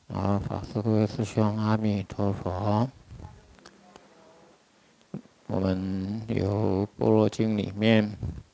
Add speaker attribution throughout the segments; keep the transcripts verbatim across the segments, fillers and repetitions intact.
Speaker 1: 啊，法师各位师兄，阿弥陀佛。我们由《般若经》里面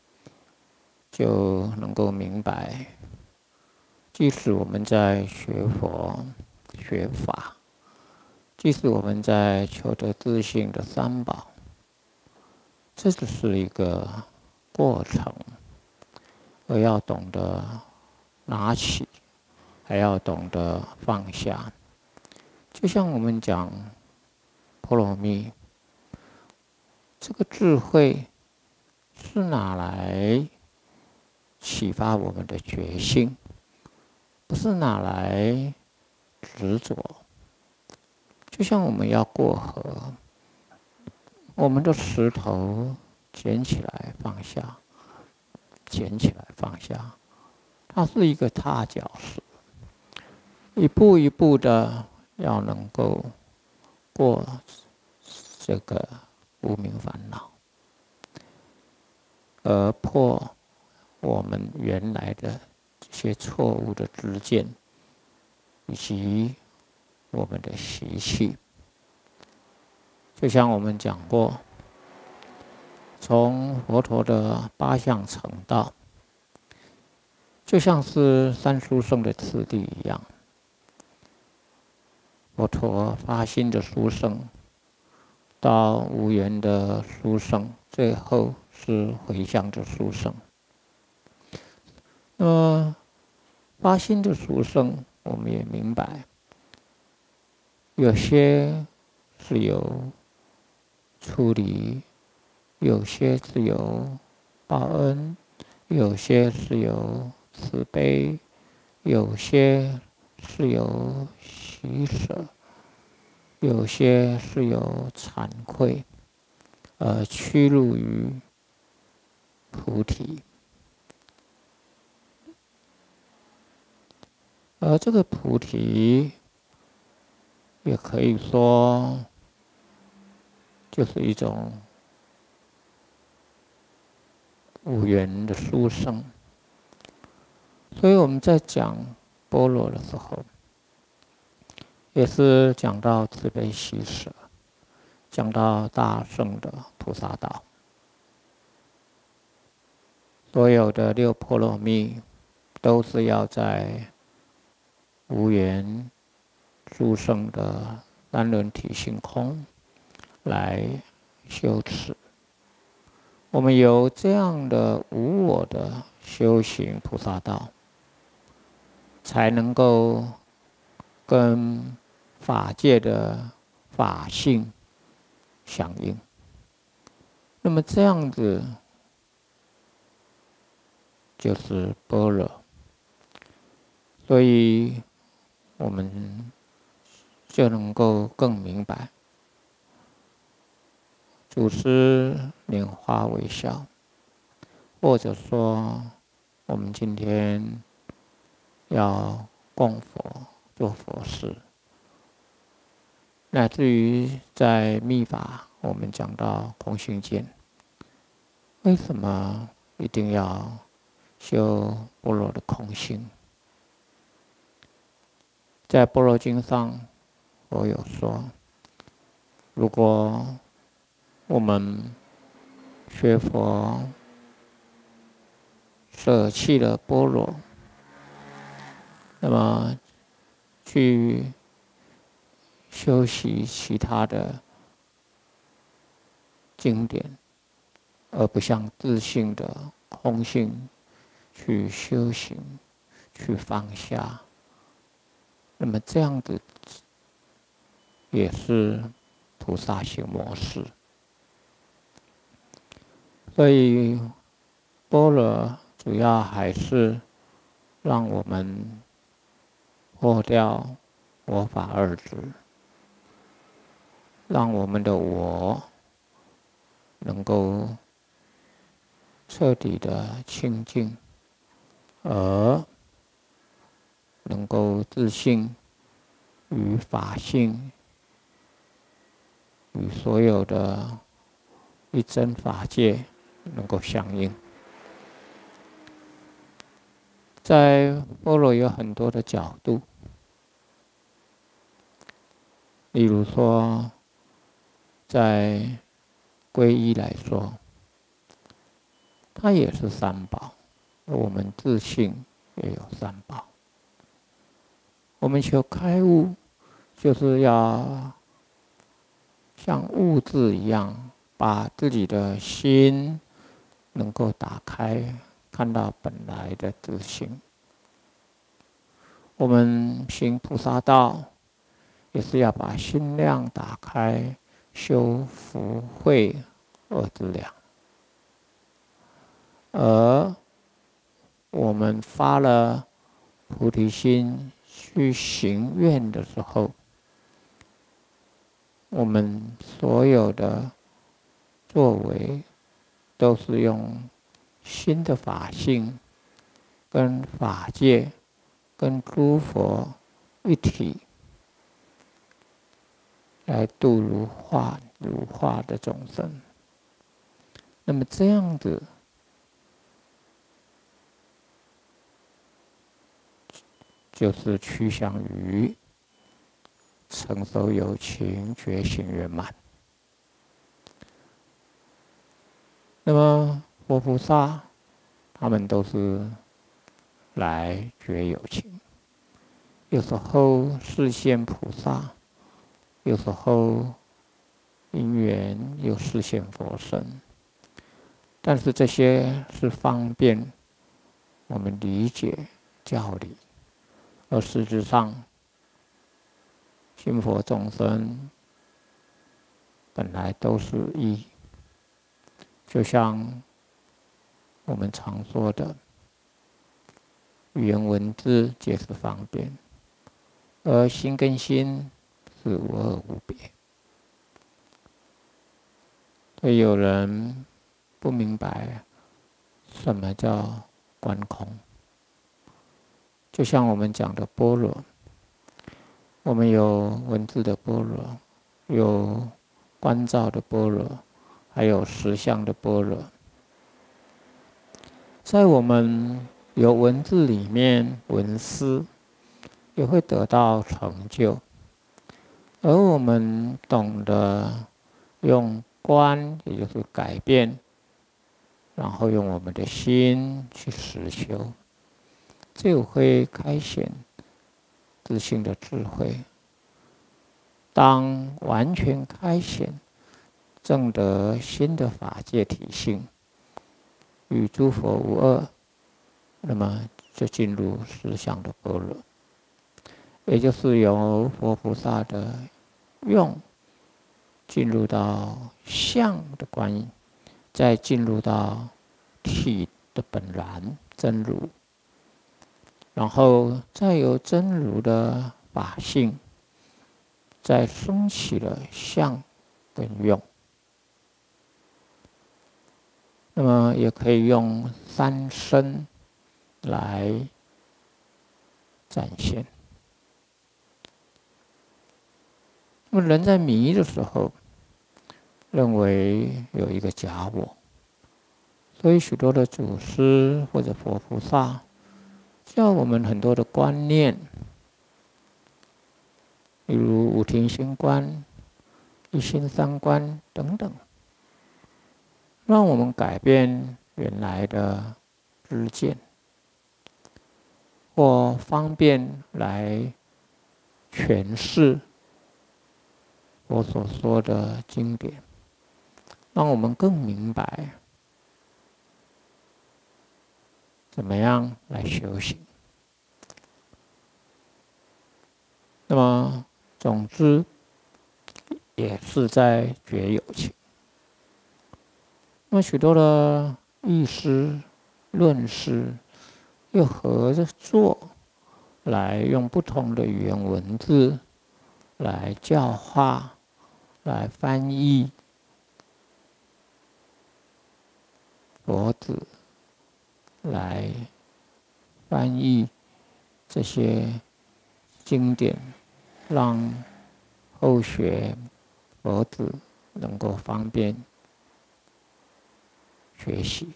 Speaker 1: 就能够明白，即使我们在学佛、学法，即使我们在求得自性的三宝，这只是一个过程，而要懂得拿起，还要懂得放下。就像我们讲波罗蜜，这个智慧是拿来启发我们的觉性，不是拿来执着。就像我们要过河，我们的石头捡起来放下，捡起来放下，它是一个踏脚石，一步一步的要能够过这个无明烦恼，而破我们原来的这些错误的知见，以及我们的习气。就像我们讲过，从佛陀的八相成道，就像是三殊胜的次第一样。佛陀发心的殊胜，到无缘的殊胜，最后是回向的殊胜。那么发心的殊胜，我们也明白，有些是有处理，有些是有报恩，有些是有慈悲，有些是有喜舍，有些是有惭愧，而趋入于菩提。而这个菩提，也可以说，就是一种无缘的殊胜。所以我们在讲般若的时候，也是讲到慈悲喜舍，讲到大圣的菩萨道。所有的六波罗蜜，都是要在无缘殊胜的三轮体性空来修持。我们有这样的无我的修行菩萨道，才能够跟法界的法性响应。那么这样子就是般若。所以我们就能够更明白，祖师拈花微笑，或者说我们今天要供佛做佛事，乃至于在密法我们讲到空性见，为什么一定要修般若的空性？在般若经上，我有说，如果我们学佛舍弃了般若，那么去修习其他的经典，而不像自性的空性去修行、去放下，那么这样子也是菩萨行模式。所以般若主要还是让我们破掉我法二执，让我们的我能够彻底的清净，而能够自性与法性与所有的一真法界能够相应。在般若有很多的角度， 例如说，在皈依来说，它也是三宝。我们自性也有三宝。我们求开悟，就是要像悟字一样，把自己的心能够打开，看到本来的自性。我们行菩萨道，也是要把心量打开，修福慧二资粮。而我们发了菩提心去行愿的时候，我们所有的作为都是用新的法性跟法界跟诸佛一体来度如化如化的众生。那么这样子就是趋向于成熟有情，觉醒圆满。那么佛菩萨他们都是来觉有情，有时候示现菩萨，有时候因缘又示现佛身。但是这些是方便我们理解教理，而实质上心佛众生本来都是一，就像我们常说的，语言文字皆是方便，而心跟心是无二无别。所以有人不明白什么叫观空，就像我们讲的般若，我们有文字的般若，有观照的般若，还有实相的般若。在我们有文字里面文思，也会得到成就。而我们懂得用观，也就是改变，然后用我们的心去实修，就会开显自性的智慧。当完全开显，证得新的法界体性，与诸佛无二，那么就进入实相的般若，也就是由佛菩萨的用进入到相的观音，再进入到体的本然真如，然后再由真如的法性，再升起了相跟用。那么也可以用三身来展现。那么人在迷的时候，认为有一个假我，所以许多的祖师或者佛菩萨教我们很多的观念，例如五停心观、一心三观等等，让我们改变原来的知见，或方便来诠释我所说的经典，让我们更明白怎么样来修行。那么总之也是在觉有情。那么许多的义师、论师又合着做，来用不同的语言文字来教化、来翻译佛子，来翻译这些经典，让后学佛子能够方便学习。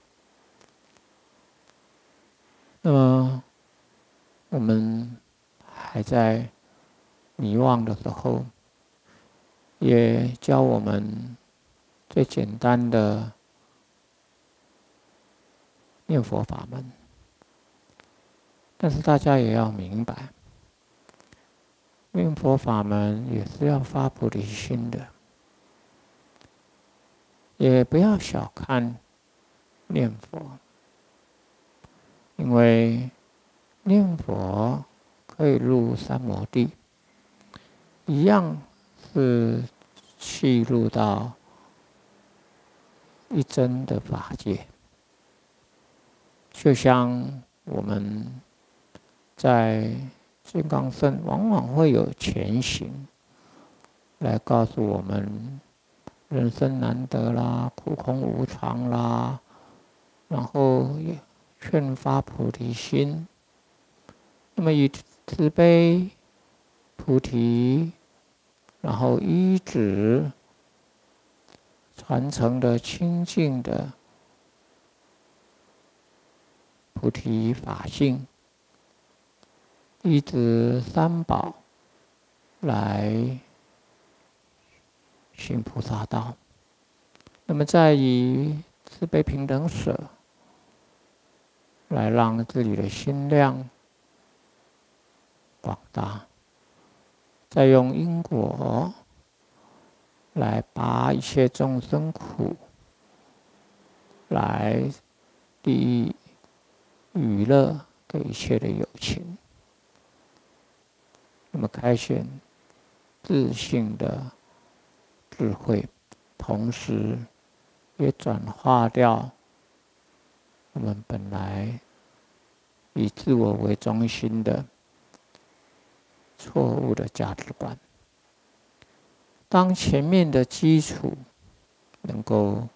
Speaker 1: 那么我们还在迷惘的时候， 也教我们最简单的念佛法门。但是大家也要明白，念佛法门也是要发菩提心的，也不要小看念佛，因为念佛可以入三摩地，一样是契入到一真的法界。就像我们在金刚僧往往会有前行来告诉我们人生难得啦，苦空无常啦，然后也劝发菩提心。那么以慈悲菩提，然后依止传承的清净的菩提法性，依止三宝来行菩萨道。那么再以慈悲平等舍来让自己的心量广大，再用因果来拔一切众生苦，来利益娱乐给一切的有情。那么开显自性的智慧，同时也转化掉我们本来以自我为中心的错误的价值观。当前面的基础能够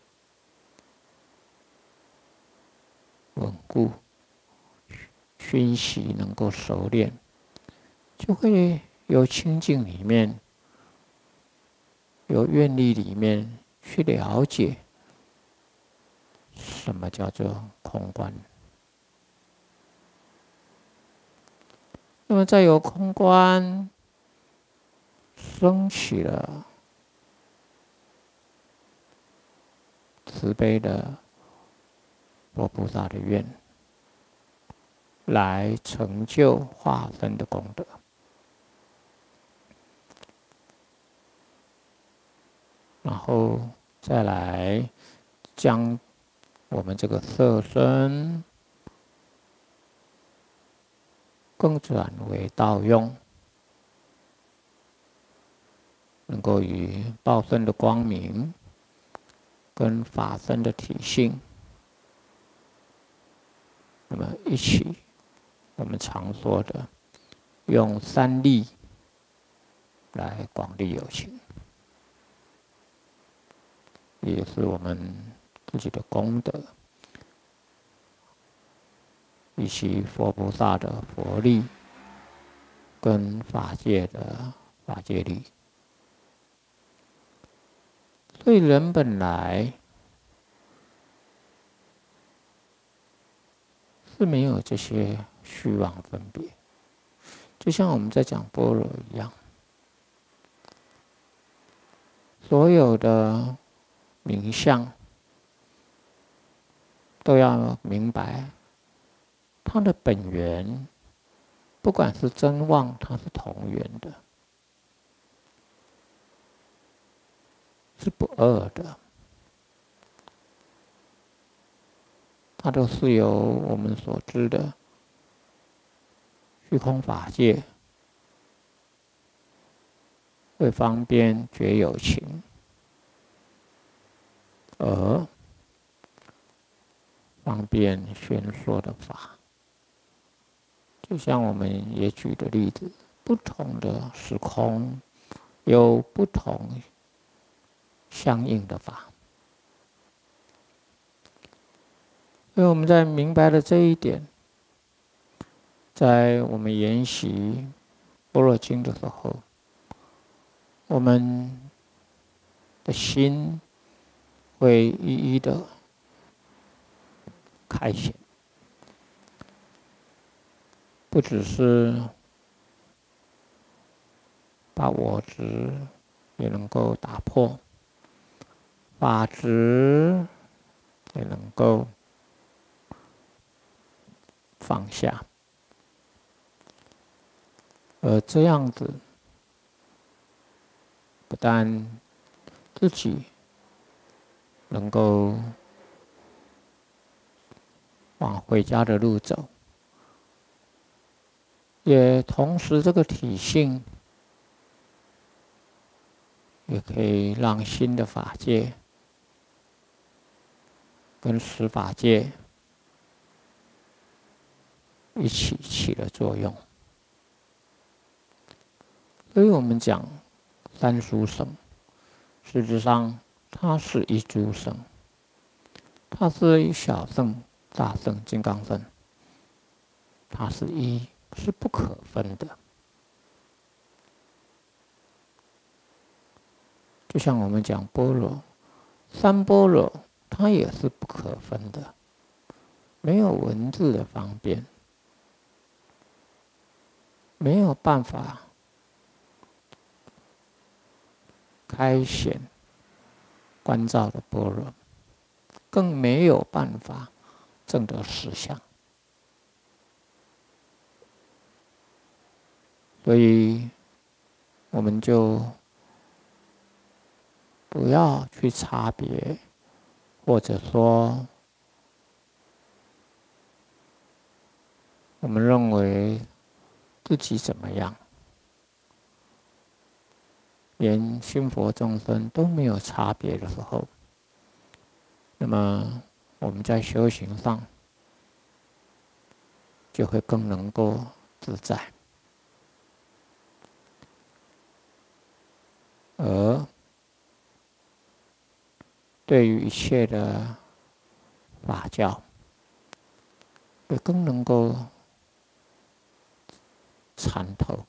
Speaker 1: 稳固，熏习能够熟练，就会由清净里面，由愿力里面去了解什么叫做空观。那么再由空观升起了慈悲的佛菩萨的愿，来成就化身的功德。然后再来将我们这个色身更转为道用，能够与报身的光明跟法身的体性，那么一起，我们常说的用三力来广利有情，也是我们自己的功德，以及佛菩萨的佛力跟法界的法界力。所以人本来是没有这些虚妄分别，就像我们在讲般若一样，所有的名相都要明白它的本源，不管是真妄，它是同源的，是不二的，它都是由我们所知的虚空法界为方便觉有情而方便宣说的法。就像我们也举的例子，不同的时空有不同相应的法。所以我们在明白了这一点，在我们研习《般若经》的时候，我们的心会一一的开显，不只是把我执也能够打破，法执也能够放下。而这样子，不但自己能够往回家的路走，也同时这个体性也可以让新的法界跟实法界一起起了作用。所以我们讲三殊胜，实质上它是一诸胜，它是一小胜、大胜、金刚胜，它是一，是不可分的。就像我们讲般若，三般若它也是不可分的，没有文字的方便，没有办法开显观照的般若，更没有办法证得实相。所以我们就不要去差别，或者说我们认为自己怎么样，连心佛众生都没有差别的时候，那么我们在修行上就会更能够自在。而对于一切的法教，也更能够参透。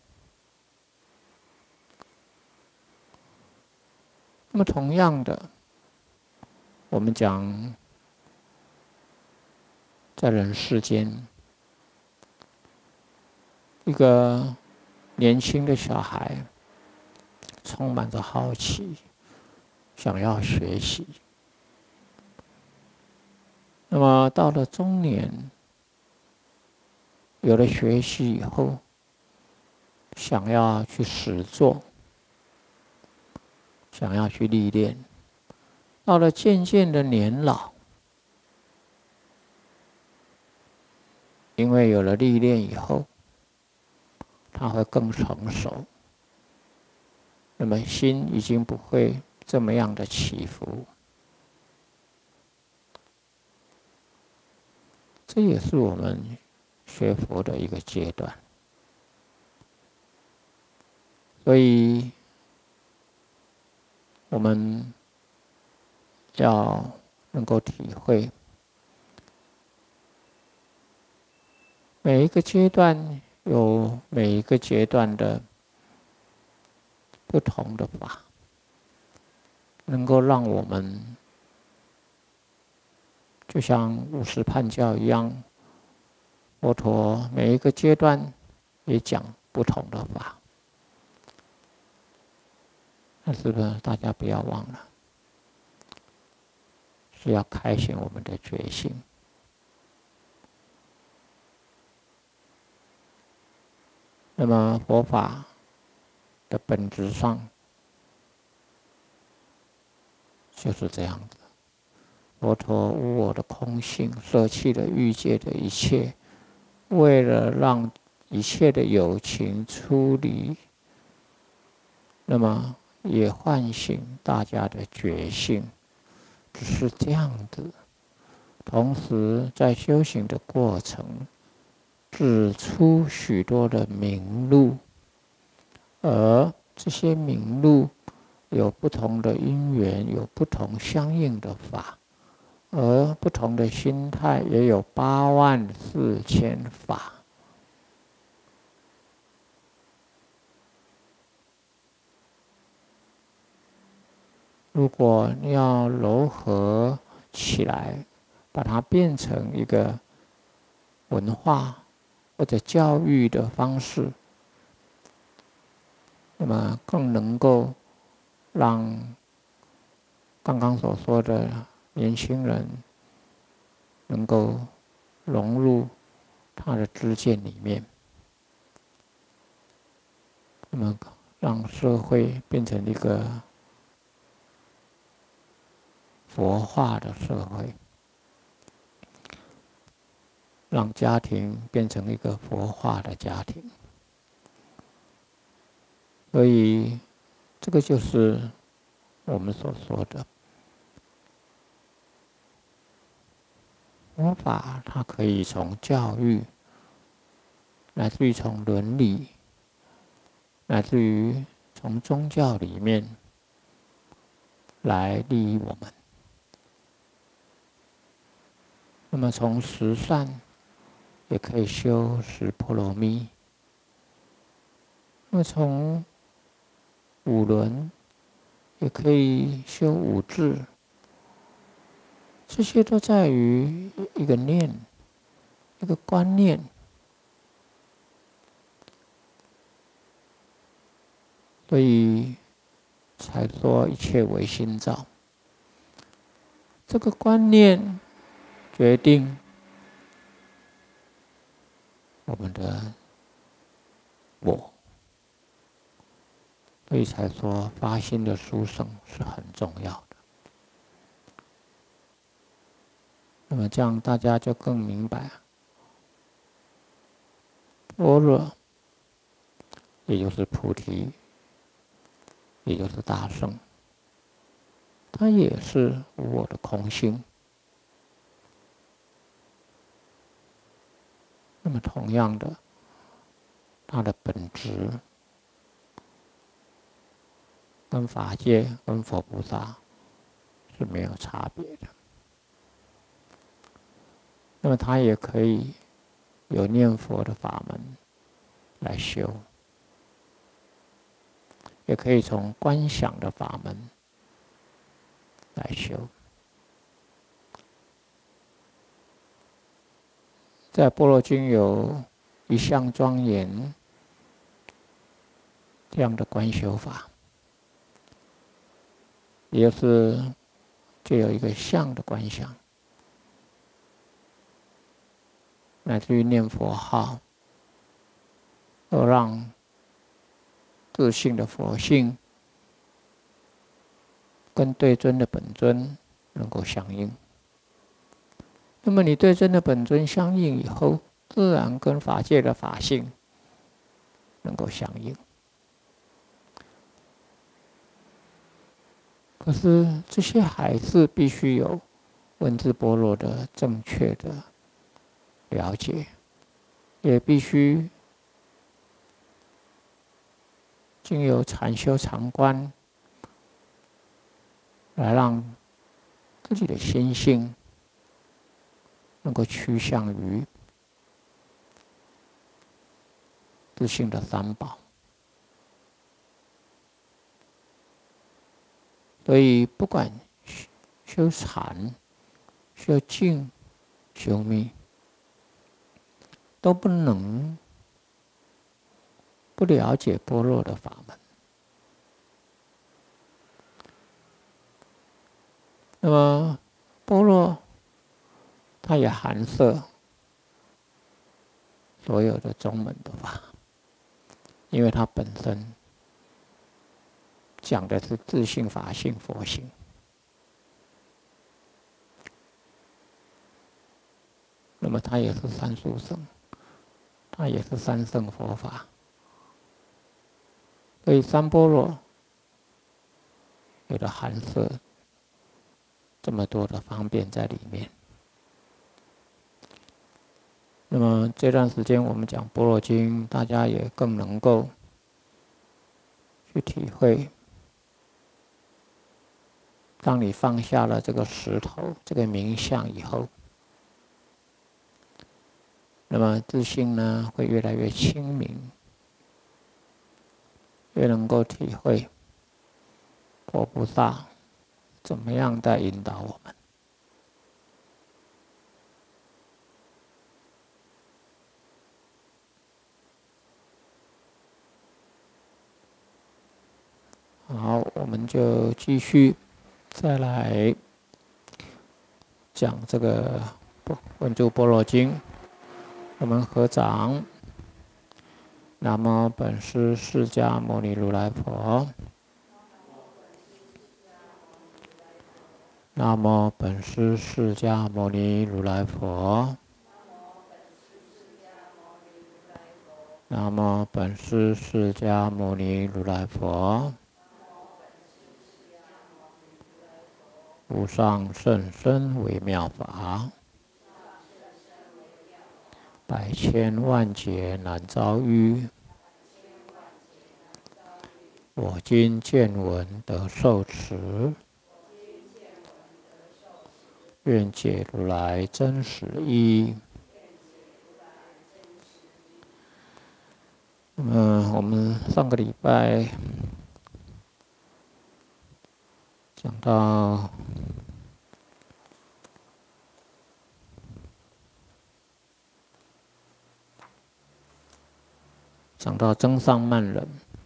Speaker 1: 那么同样的，我们讲在人世间，一个年轻的小孩充满着好奇，想要学习。那么到了中年，有了学习以后，想要去实作，想要去历练。到了渐渐的年老，因为有了历练以后，他会更成熟，那么心已经不会这么样的起伏。这也是我们学佛的一个阶段。所以我们要能够体会，每一个阶段有每一个阶段的不同的法，能够让我们就像五十判教一样，佛陀每一个阶段也讲不同的法。那是不是大家不要忘了，是要开显我们的觉性。那么佛法的本质上就是这样子。佛陀无我的空性，舍弃了欲界的一切，为了让一切的有情出离，那么也唤醒大家的觉性，只是这样子。同时在修行的过程，指出许多的明路，而这些明路有不同的因缘，有不同相应的法，而不同的心态也有八万四千法。如果你要糅合起来，把它变成一个文化或者教育的方式，那么更能够让刚刚所说的年轻人能够融入他的知见里面，那么让社会变成一个佛化的社会，让家庭变成一个佛化的家庭。所以，这个就是我们所说的佛法，它可以从教育，乃至于从伦理，乃至于从宗教里面来利益我们。那么从十善也可以修十波罗蜜，那么从五伦也可以修五智，这些都在于一个念，一个观念。所以才说一切唯心造。这个观念决定我们的我，所以才说发心的殊胜是很重要的。那么这样大家就更明白，般若也就是菩提，也就是大圣，它也是无我的空性。那么同样的，它的本质跟法界、跟佛菩萨是没有差别的。那么它也可以有念佛的法门来修，也可以从观想的法门来修。在《般若经》有一相庄严这样的观修法，也就是就有一个相的观想，乃至于念佛号，都让自性的佛性跟对尊的本尊能够相应。那么你对真的本尊相应以后，自然跟法界的法性能够相应。可是这些还是必须有文字般若的正确的了解，也必须经由禅修禅观，来让自己的心性能够趋向于自性的三宝。所以不管修禅、修静、修密，都不能不了解般若的法门。那么般若它也含摄所有的宗门的法，因为它本身讲的是自性、法性、佛性。那么它也是三殊胜，它也是三圣佛法。所以三般若有的含摄这么多的方便在里面。那么这段时间我们讲般若经，大家也更能够去体会，当你放下了这个石头、这个名相以后，那么自性呢会越来越清明，越能够体会佛菩萨怎么样在引导我们。好。 我们就继续再来讲这个《文殊般若经》，我们合掌。南无本师释迦牟尼如来佛。南无本师释迦牟尼如来佛。南无本师释迦牟尼如来佛。无上甚深微妙法，百千万劫难遭遇。我今见闻得受持，愿解如来真实义。那么我们上个礼拜讲到讲到增上慢忍，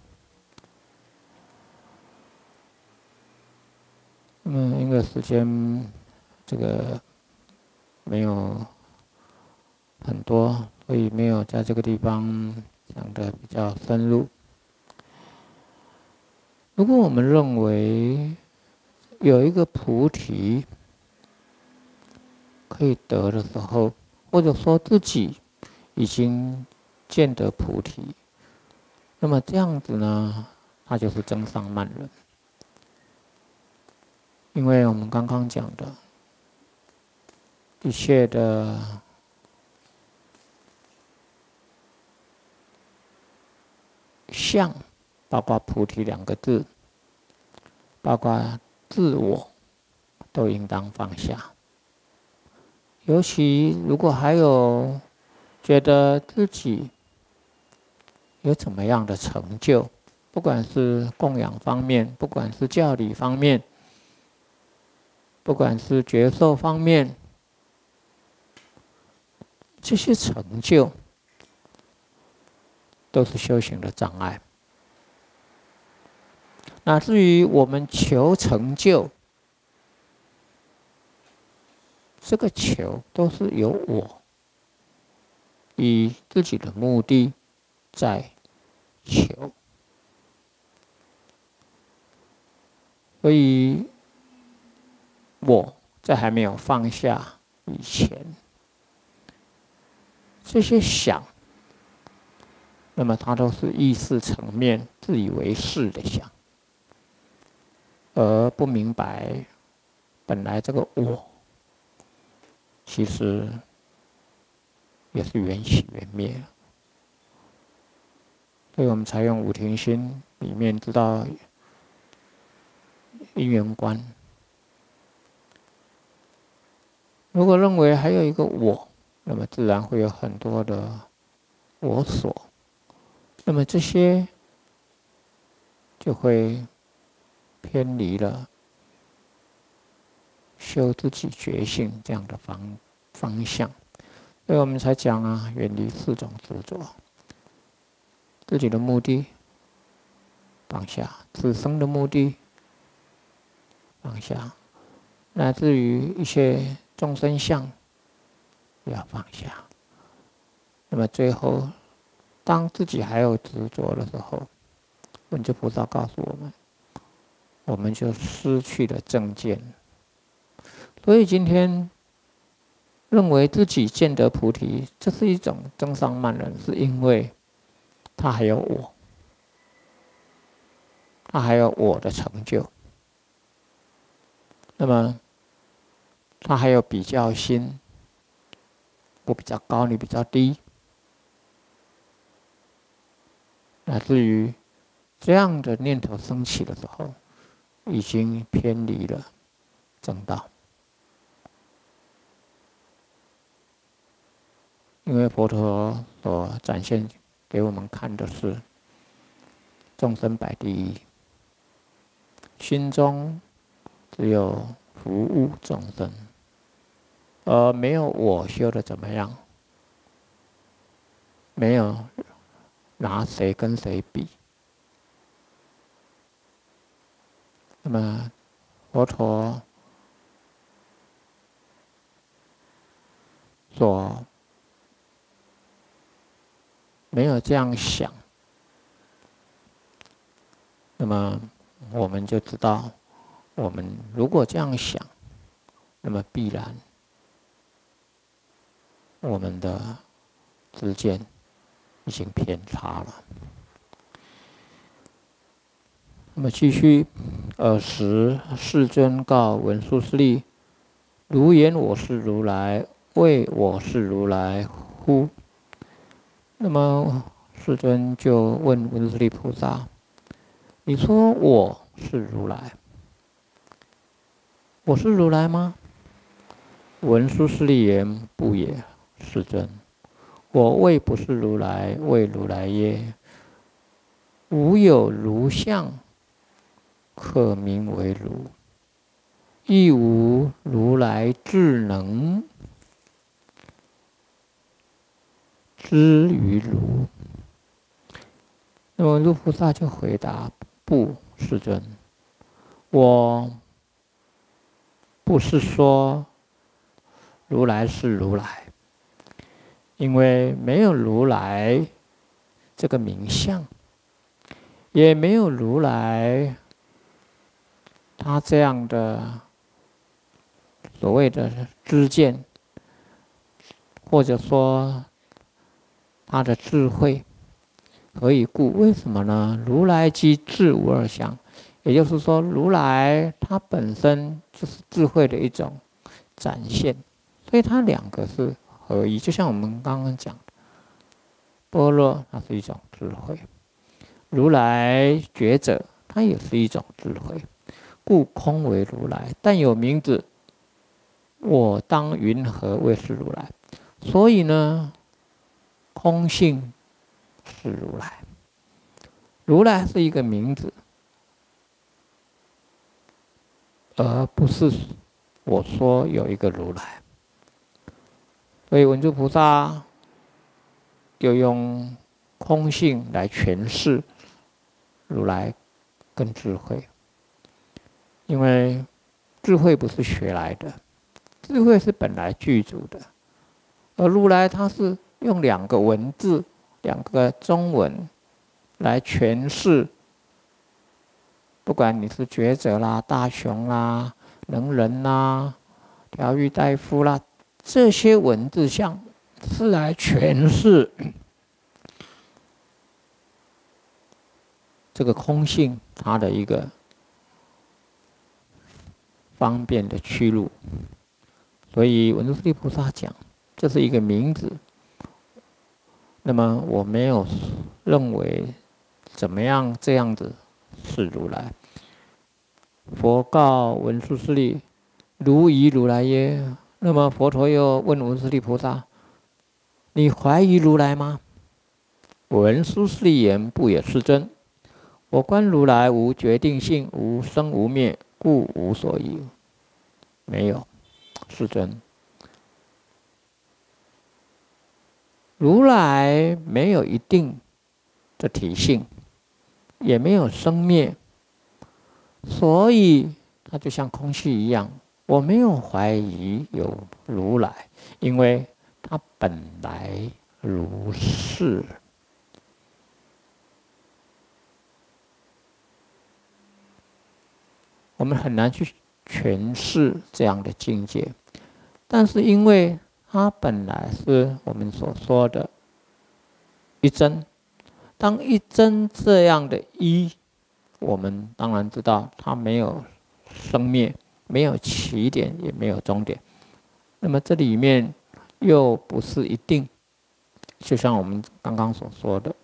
Speaker 1: 那么因为时间这个没有很多，所以没有在这个地方讲得比较深入。如果我们认为有一个菩提可以得的时候，或者说自己已经见得菩提，那么这样子呢，它就是增上慢忍。因为我们刚刚讲的一切的相，包括菩提两个字，包括自我，都应当放下。尤其如果还有觉得自己有怎么样的成就，不管是供养方面，不管是教理方面，不管是觉受方面，这些成就都是修行的障碍。那至于我们求成就，这个求都是由我以自己的目的在求，所以我在还没有放下以前，这些想，那么它都是意识层面自以为是的想，而不明白本来这个我其实也是缘起缘灭，所以我们才用五停心里面知道因缘观。如果认为还有一个我，那么自然会有很多的我所，那么这些就会偏离了修自己觉性这样的方方向。所以我们才讲啊，远离四种执着，自己的目的放下，自生的目的放下，乃至于一些众生相也要放下。那么最后，当自己还有执着的时候，文殊菩萨告诉我们，我们就失去了正见。所以今天认为自己见得菩提，这是一种增上慢忍，是因为他还有我，他还有我的成就，那么他还有比较心，我比较高，你比较低，乃至于这样的念头升起的时候，已经偏离了正道。因为佛陀所展现给我们看的是众生摆第一，心中只有服务众生，而没有我修的怎么样，没有拿谁跟谁比， 那么佛陀所没有这样想，那么我们就知道，我们如果这样想，那么必然我们的知见已经偏差了。那么继续，尔时世尊告文殊师利：如言我是如来，谓我是如来乎？那么世尊就问文殊师利菩萨：你说我是如来，我是如来吗？文殊师利言：不也，世尊。我谓不是如来，谓如来耶？无有如相，可名为如；亦无如来智能知于如。那么文殊菩萨就回答：不，世尊，我不是说如来是如来，因为没有如来这个名相，也没有如来他这样的所谓的知见，或者说他的智慧。何以故？为什么呢？如来即智无二相，也就是说，如来它本身就是智慧的一种展现，所以它两个是合一。就像我们刚刚讲的，般若它是一种智慧，如来觉者它也是一种智慧。故空为如来，但有名字，我当云何谓是如来？所以呢，空性是如来，如来是一个名字，而不是我说有一个如来。所以文殊菩萨又用空性来诠释如来跟智慧。因为智慧不是学来的，智慧是本来具足的，而如来它是用两个文字、两个中文来诠释，不管你是觉者啦、大雄啦、能人啦、调御大夫啦，这些文字像是来诠释这个空性它的一个方便的去路。所以文殊师利菩萨讲，这是一个名字。那么我没有认为怎么样这样子是如来。佛告文殊师利：如疑如来耶？那么佛陀又问文殊师利菩萨：你怀疑如来吗？文殊师利言：不也，世尊。我观如来无决定性，无生无灭，故无所疑。没有，世尊。如来没有一定的体性，也没有生灭，所以它就像空气一样。我没有怀疑有如来，因为它本来如是。我们很难去诠释这样的境界，但是因为它本来是我们所说的一真，当一真这样的一，我们当然知道它没有生灭，没有起点，也没有终点。那么这里面又不是一定，就像我们刚刚所说的，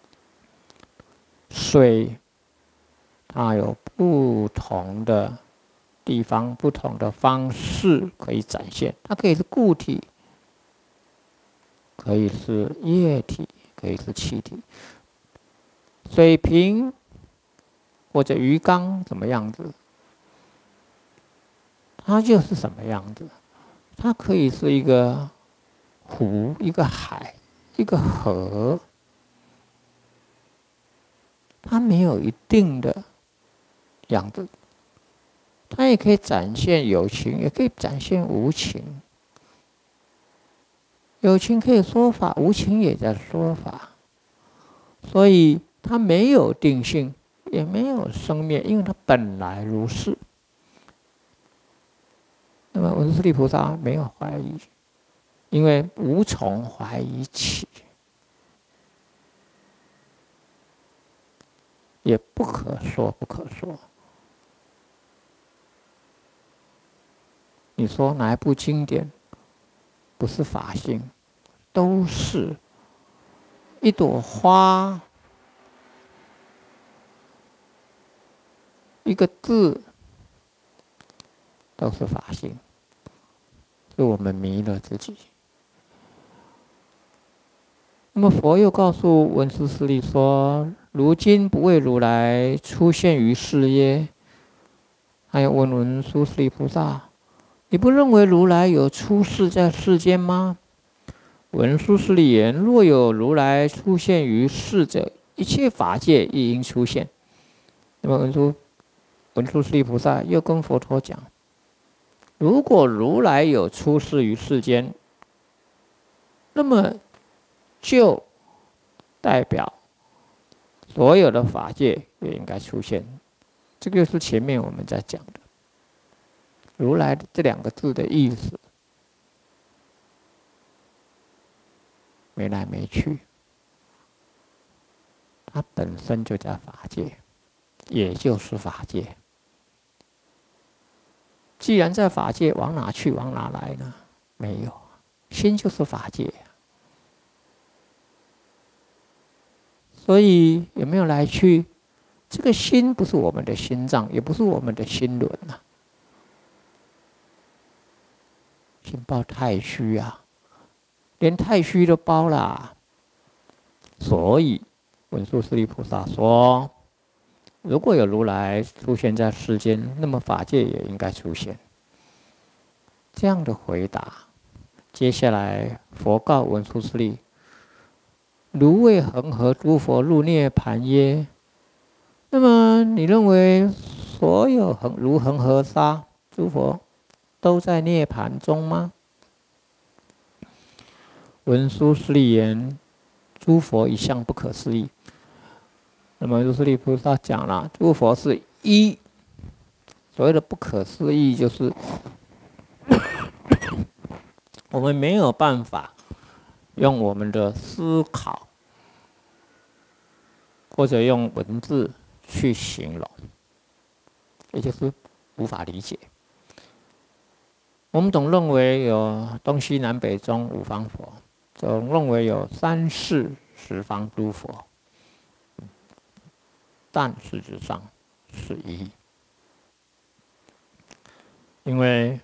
Speaker 1: 水它有不同的地方、不同的方式可以展现。它可以是固体，可以是液体，可以是气体。水瓶或者鱼缸怎么样子，它就是什么样子。它可以是一个湖、一个海、一个河，它没有一定的样子。 它也可以展现有情，也可以展现无情。有情可以说法，无情也在说法，所以它没有定性，也没有生灭，因为它本来如是。那么文殊师利菩萨没有怀疑，因为无从怀疑起，也不可说不可说。你说哪一部经典不是法性？都是一朵花，一个字，都是法性，是我们迷了自己。那么佛又告诉文殊师利说：“如今不为如来出现于世耶？”还有问文殊师利菩萨：“你不认为如来有出世在世间吗？”文殊师利言：“若有如来出现于世者，一切法界亦应出现。”那么文殊文殊师利菩萨又跟佛陀讲：“如果如来有出世于世间，那么就代表所有的法界也应该出现。”这个就是前面我们在讲的“如来”这两个字的意思。没来没去，它本身就在法界，也就是法界。既然在法界，往哪去，往哪来呢？没有，心就是法界。所以有没有来去？这个心不是我们的心脏，也不是我们的心轮啊。心包太虚啊。连太虚都包了、啊，所以文殊师利菩萨说：“如果有如来出现在世间，那么法界也应该出现。”这样的回答，接下来佛告文殊师利：“如为恒河诸佛入涅盘耶？”那么你认为所有恒如恒河沙诸佛都在涅盘中吗？文殊师利言：“诸佛一向不可思议。”那么文殊师利菩萨讲了，诸佛是一，所谓的不可思议，就是我们没有办法用我们的思考或者用文字去形容，也就是无法理解。我们总认为有东西南北中五方佛。总认为有三世十方诸佛，但实质上是一，因为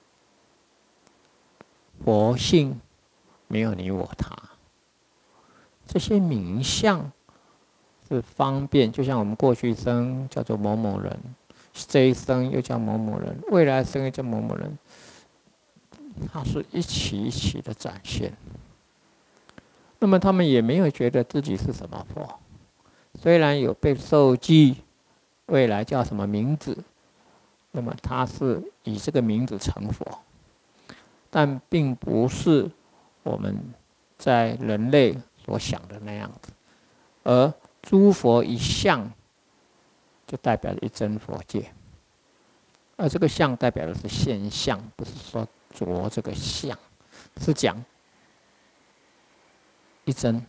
Speaker 1: 佛性没有你我他，这些名相是方便，就像我们过去生叫做某某人，这一生又叫某某人，未来生又叫某某人，它是一起一起的展现。那么他们也没有觉得自己是什么佛，虽然有被受记，未来叫什么名字，那么他是以这个名字成佛，但并不是我们在人类所想的那样子。而诸佛一相，就代表了一真佛界，而这个相代表的是现象，不是说着这个相，是讲一真。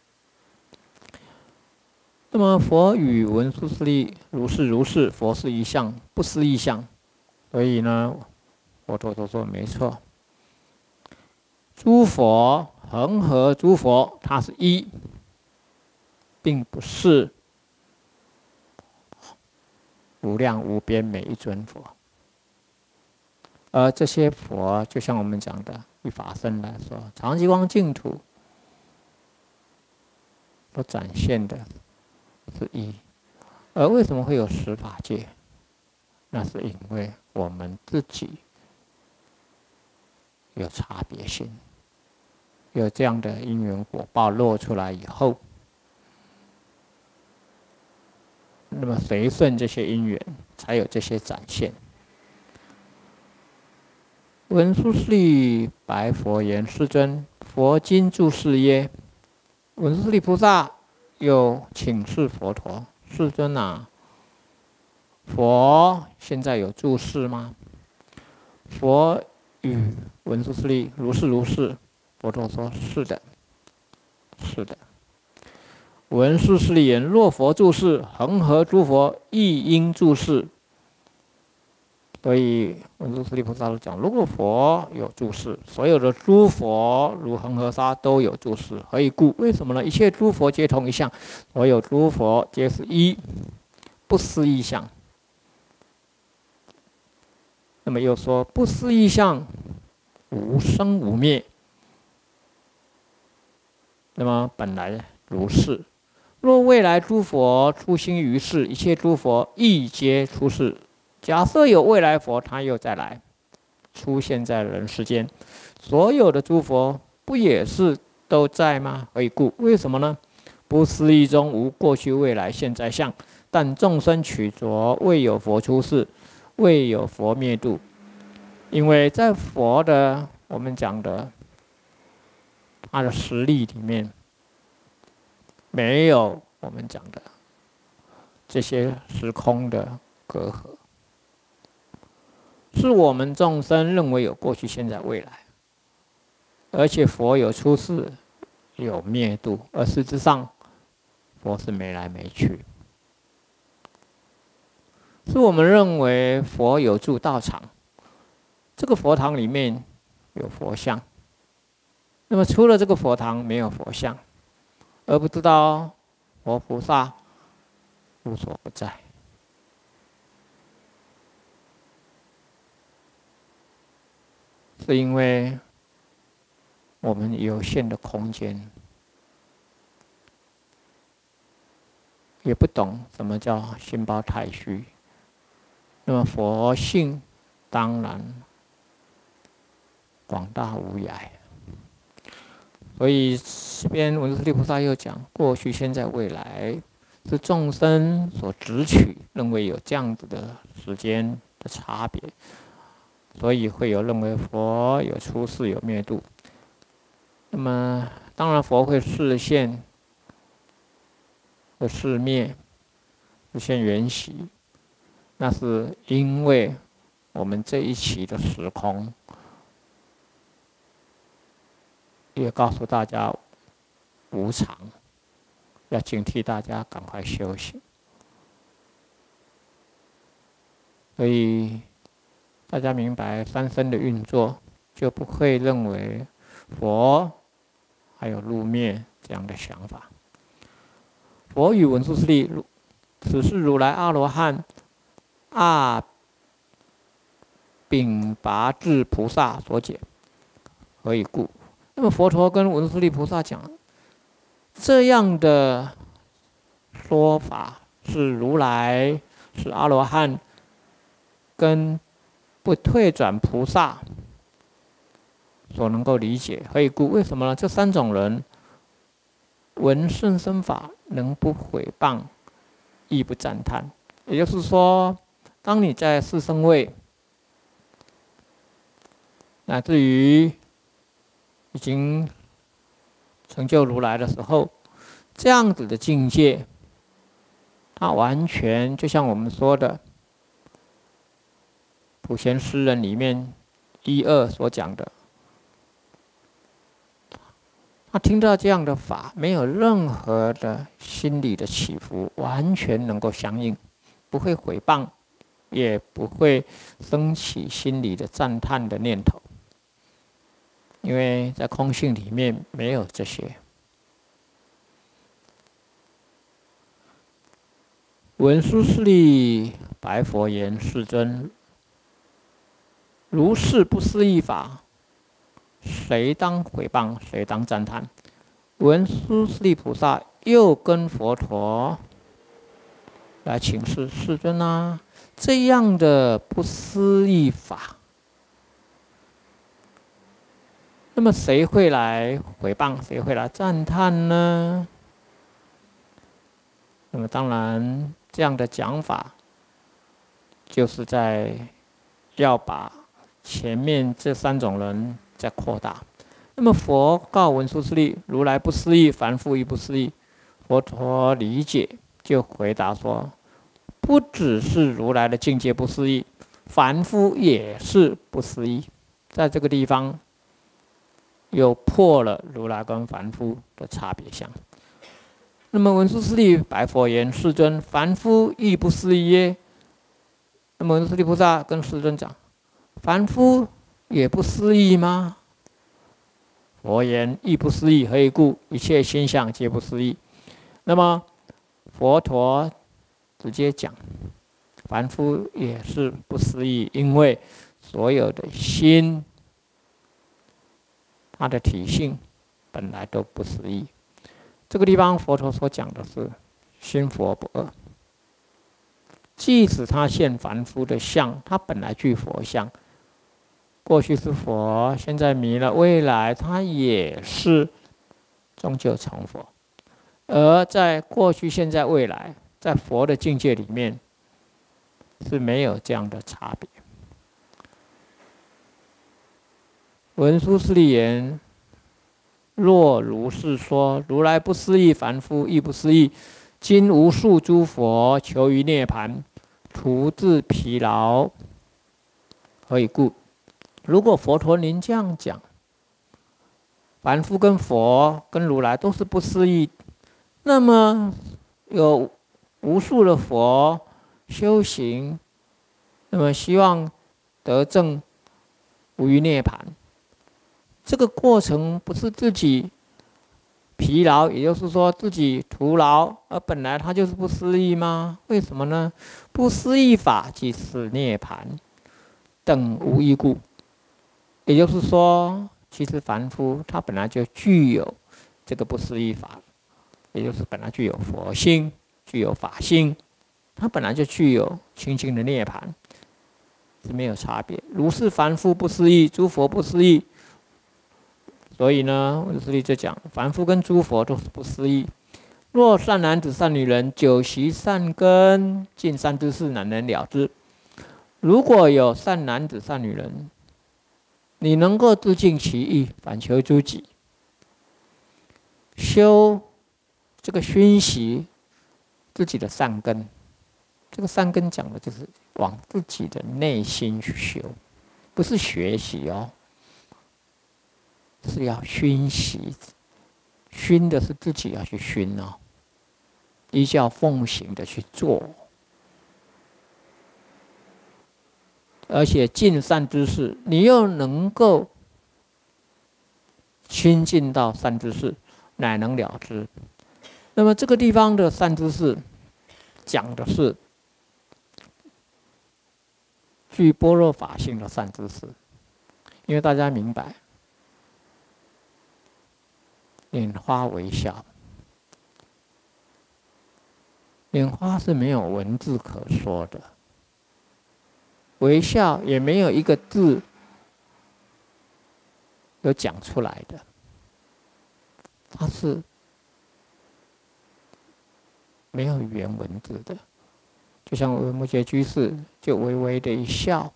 Speaker 1: 那么佛与文殊师利如是如是，佛是一相，不思议相。所以呢，佛陀都说没错，诸佛恒河诸佛，它是一，并不是无量无边每一尊佛。而这些佛，就像我们讲的，以法身来说，常寂光净土所展现的是一。而为什么会有十法界？那是因为我们自己有差别心，有这样的因缘果报落出来以后，那么随顺这些因缘，才有这些展现。 文殊师利白佛言：“世尊，佛今住世耶？”文殊师利菩萨又请示佛陀：“世尊啊，佛现在有住世吗？”佛与文殊师利如是如是。佛陀说：“是的，是的。”文殊师利言：“若佛住世，恒河诸佛亦应住世。”所以文殊师利菩萨讲：如果佛有住世，所有的诸佛如恒河沙都有住世。何以故？为什么呢？一切诸佛皆同一相，所有诸佛皆是一不思议相。那么又说不思议相，无生无灭。那么本来如是。若未来诸佛出心于世，一切诸佛亦皆出世。假设有未来佛，他又再来出现在人世间，所有的诸佛不也是都在吗？何以故？为什么呢？不思议中无过去、未来、现在相，但众生取着，未有佛出世，未有佛灭度。因为在佛的我们讲的他的实力里面，没有我们讲的这些时空的隔阂。是我们众生认为有过去、现在、未来，而且佛有出世、有灭度，而实质上佛是没来没去。是我们认为佛有住道场，这个佛堂里面有佛像，那么除了这个佛堂没有佛像，而不知道佛菩萨无所不在。是因为我们有限的空间，也不懂什么叫心包太虚。那么佛性当然广大无涯。所以这边文殊师利菩萨又讲，过去、现在、未来是众生所执取，认为有这样子的时间的差别。所以会有认为佛有出世有灭度。那么当然佛会示现，会示灭，示现缘起，那是因为我们这一期的时空也告诉大家无常，要警惕大家赶快修行。所以大家明白三身的运作，就不会认为佛还有入灭这样的想法。佛与文殊师利，此是如来阿罗汉阿丙拔智菩萨所解。何以故？那么佛陀跟文殊师利菩萨讲，这样的说法是如来，是阿罗汉跟不退转菩萨所能够理解。何以故？为什么呢？这三种人闻甚深法，能不毁谤，亦不赞叹。也就是说，当你在四圣位，乃至于已经成就如来的时候，这样子的境界，它完全就像我们说的普贤诗人里面一二所讲的，他听到这样的法，没有任何的心理的起伏，完全能够相应，不会毁谤，也不会升起心理的赞叹的念头，因为在空性里面没有这些。文殊师利白佛言：“世尊，如是不思议法，谁当毁谤，谁当赞叹？”文殊师利菩萨又跟佛陀来请示：“世尊啊，这样的不思议法，那么谁会来毁谤，谁会来赞叹呢？”那么当然，这样的讲法，就是在要把前面这三种人在扩大。那么佛告文殊师利：如来不思议，凡夫亦不思议。佛陀理解，就回答说：不只是如来的境界不思议，凡夫也是不思议。在这个地方，又破了如来跟凡夫的差别相。那么文殊师利白佛言：世尊，凡夫亦不思议耶？那么文殊师利菩萨跟世尊讲：凡夫也不思议吗？佛言：亦不思议。何以故？一切心相皆不思议。那么佛陀直接讲，凡夫也是不思议，因为所有的心，它的体性本来都不思议。这个地方佛陀所讲的是心佛不二，即使他现凡夫的相，他本来具佛相，过去是佛，现在迷了，未来他也是终究成佛。而在过去、现在、未来，在佛的境界里面是没有这样的差别。文殊师利言：若如是说，如来不思议，凡夫亦不思议。今无数诸佛求于涅盘，徒自疲劳。何以故？如果佛陀您这样讲，凡夫跟佛跟如来都是不思议，那么有无数的佛修行，那么希望得证无余涅盘，这个过程不是自己疲劳，也就是说自己徒劳，而本来他就是不思议吗？为什么呢？不思议法即是涅盘，等无异故。也就是说，其实凡夫他本来就具有这个不思议法，也就是本来具有佛性，具有法性，他本来就具有清净的涅盘，是没有差别。如是凡夫不思议，诸佛不思议。所以呢，文殊师利就讲，凡夫跟诸佛都是不思议。若善男子、善女人，久习善根，尽善知识，乃能了之。如果有善男子、善女人，你能够自尽其意，反求诸己，修这个熏习自己的善根。这个善根讲的就是往自己的内心去修，不是学习哦，是要熏习。熏的是自己要去熏哦，依教奉行的去做。而且尽善知识，你又能够亲近到善知识，乃能了之。那么这个地方的善知识，讲的是具般若法性的善知识，因为大家明白，拈花微笑，拈花是没有文字可说的。微笑也没有一个字有讲出来的，它是没有语言文字的。就像维摩诘居士就微微的一笑，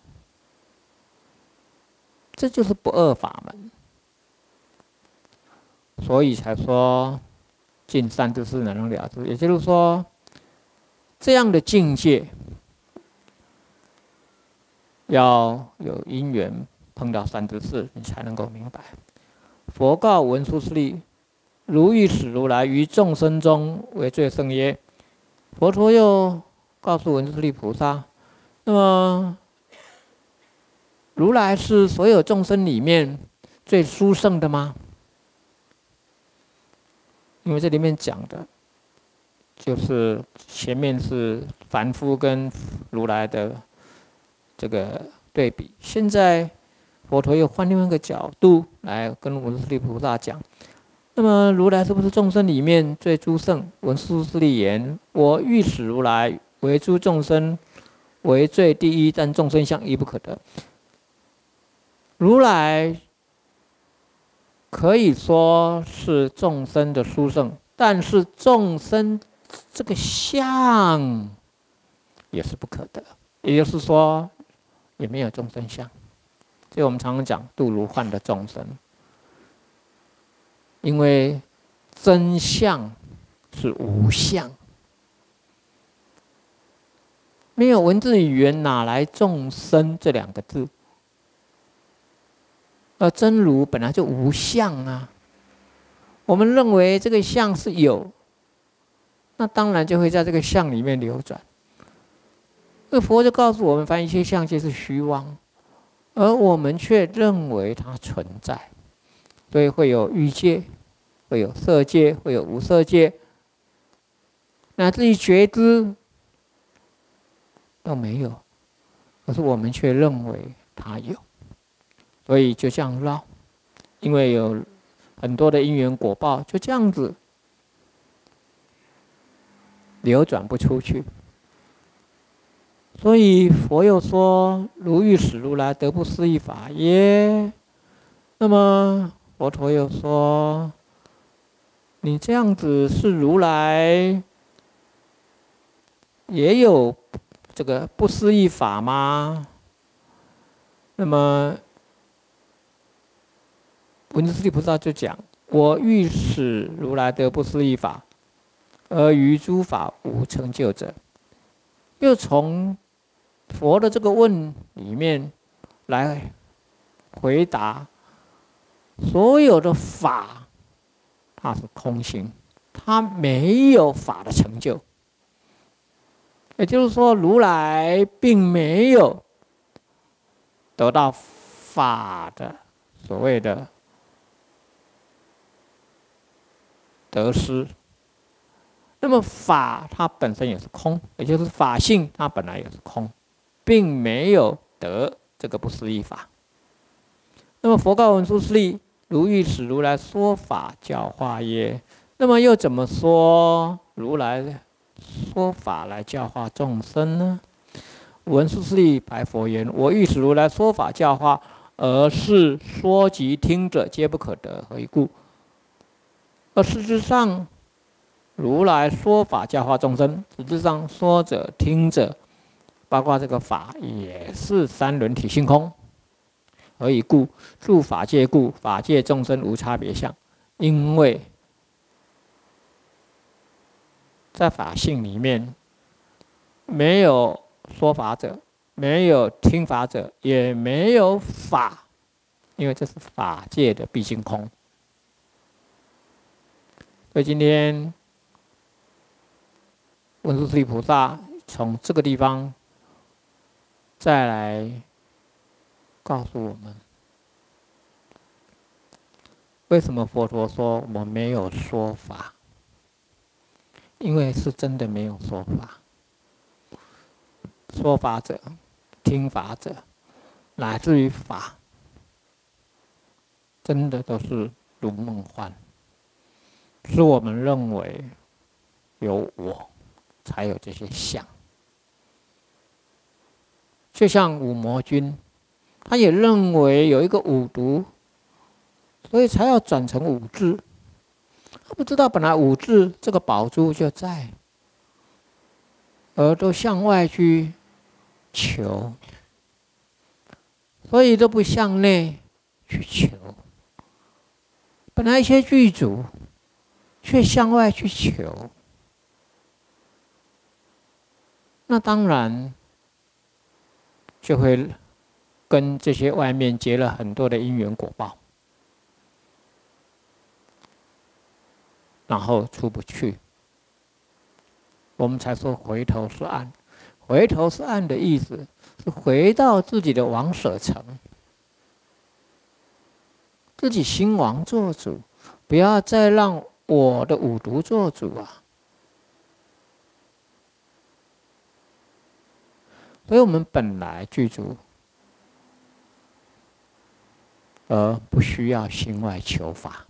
Speaker 1: 这就是不二法门，所以才说尽善知识，乃能了之。也就是说，这样的境界，要有因缘碰到善知识，你才能够明白。佛告文殊师利：如欲使如来于众生中为最胜耶？佛陀又告诉文殊师利菩萨：那么如来是所有众生里面最殊胜的吗？因为这里面讲的就是前面是凡夫跟如来的这个对比，现在佛陀又换另外一个角度来跟文殊师利菩萨讲，那么如来是不是众生里面最殊胜？文殊师利言：我欲使如来为诸众生为最第一，但众生相亦不可得。如来可以说是众生的殊胜，但是众生这个相也是不可得，也就是说也没有众生相。 所以我们常常讲度如幻的众生，因为真相是无相，没有文字语言，哪来众生这两个字？而真如本来就无相啊，我们认为这个相是有，那当然就会在这个相里面流转。那佛就告诉我们，凡一切相皆是虚妄，而我们却认为它存在，所以会有欲界，会有色界，会有无色界，乃至于觉知都没有，可是我们却认为它有，所以就这样绕，因为有很多的因缘果报，就这样子流转不出去。所以佛又说：“如欲使如来得不思议法耶？”那么佛陀又说：“你这样子是如来也有这个不思议法吗？”那么文殊师利菩萨就讲：“我欲使如来得不思议法，而于诸法无成就者。”又从佛的这个问里面来回答，所有的法它是空性，它没有法的成就。也就是说，如来并没有得到法的所谓的得失。那么法它本身也是空，也就是法性它本来也是空，并没有得这个不思议法。那么佛告文殊师利：“如欲使如来说法教化耶？”那么又怎么说如来说法来教化众生呢？文殊师利白佛言：“我欲使如来说法教化，而是说及听者皆不可得，何以故？而事实上，如来说法教化众生，实质上说者听者，包括这个法也是三轮体性空。何以故？诸法界故，法界众生无差别相。因为在法性里面，没有说法者，没有听法者，也没有法，因为这是法界的毕竟空。所以今天文殊师利菩萨从这个地方再来告诉我们，为什么佛陀说我没有说法？因为是真的没有说法。说法者、听法者，乃至于法，真的都是如梦幻，是我们认为有我才有这些相。就像五魔君，他也认为有一个五毒，所以才要转成五智。他不知道本来五智这个宝珠就在，而都向外去求，所以都不向内去求。本来一些具足，却向外去求，那当然就会跟这些外面结了很多的因缘果报，然后出不去。我们才说回头是岸。回头是岸的意思是回到自己的王舍城，自己兴王做主，不要再让我的五毒做主啊。所以我们本来具足，而不需要心外求法。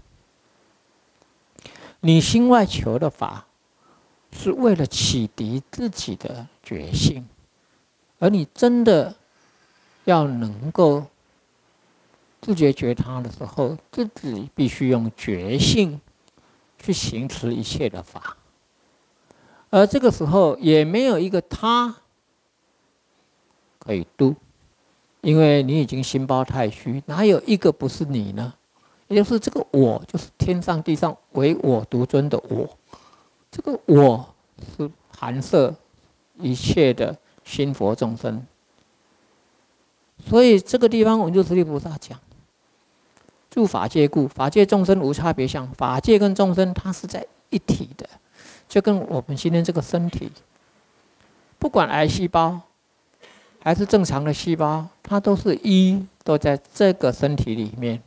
Speaker 1: 你心外求的法，是为了启迪自己的觉性，而你真的要能够自觉觉他的时候，自己必须用觉性去行持一切的法，而这个时候也没有一个他可以度， 因为你已经心包太虚，哪有一个不是你呢？也就是这个我，就是天上地上唯我独尊的我。这个我是含摄一切的心佛众生。所以这个地方，文殊师利菩萨讲：诸法界故，法界众生无差别相。法界跟众生，它是在一体的，就跟我们今天这个身体，不管癌细胞还是正常的细胞，它都是一，都在这个身体里面，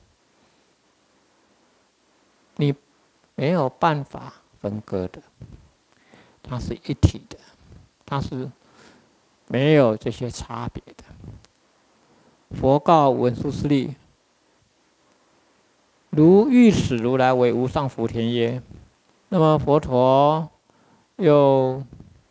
Speaker 1: 你没有办法分割的，它是一体的，它是没有这些差别的。佛告文殊师利：如欲使如来为无上福田耶？那么佛陀又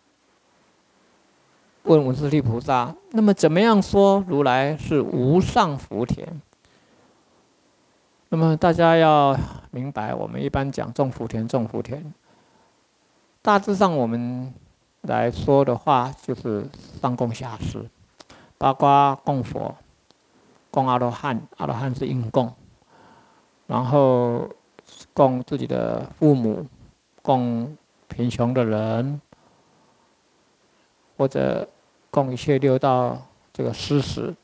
Speaker 1: 问文殊师利菩萨：那么怎么样说如来是无上福田？那么大家要明白，我们一般讲众福田，众福田，大致上我们来说的话，就是上供下施，包括供佛、供阿罗汉，阿罗汉是应供，然后供自己的父母，供贫穷的人，或者供一切六道这个施食，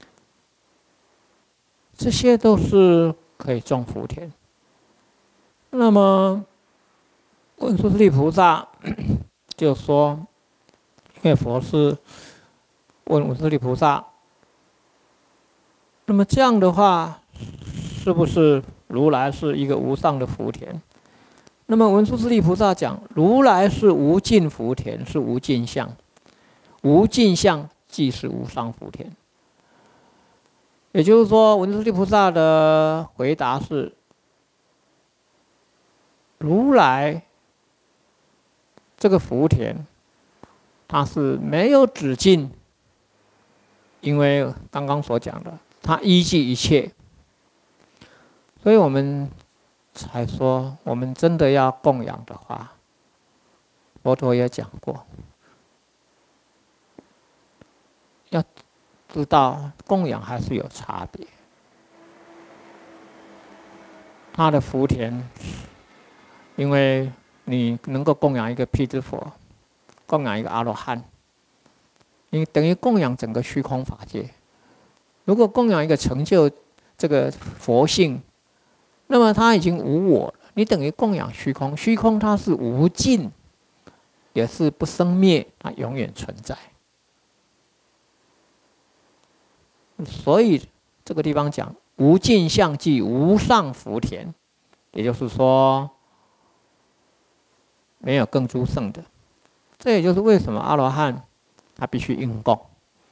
Speaker 1: 这些都是可以种福田。那么文殊师利菩萨就说，因为佛是问文殊师利菩萨，那么这样的话，是不是如来是一个无上的福田？那么文殊师利菩萨讲，如来是无尽福田，是无尽相，无尽相即是无上福田。也就是说，文殊师利菩萨的回答是：如来这个福田，它是没有止境，因为刚刚所讲的，它依据一切，所以我们才说，我们真的要供养的话，佛陀也讲过，要知道供养还是有差别。他的福田，因为你能够供养一个辟支佛，供养一个阿罗汉，你等于供养整个虚空法界。如果供养一个成就这个佛性，那么他已经无我了，你等于供养虚空，虚空它是无尽，也是不生灭，它永远存在。所以这个地方讲无尽相即无上福田，也就是说没有更殊胜的。这也就是为什么阿罗汉他必须应供，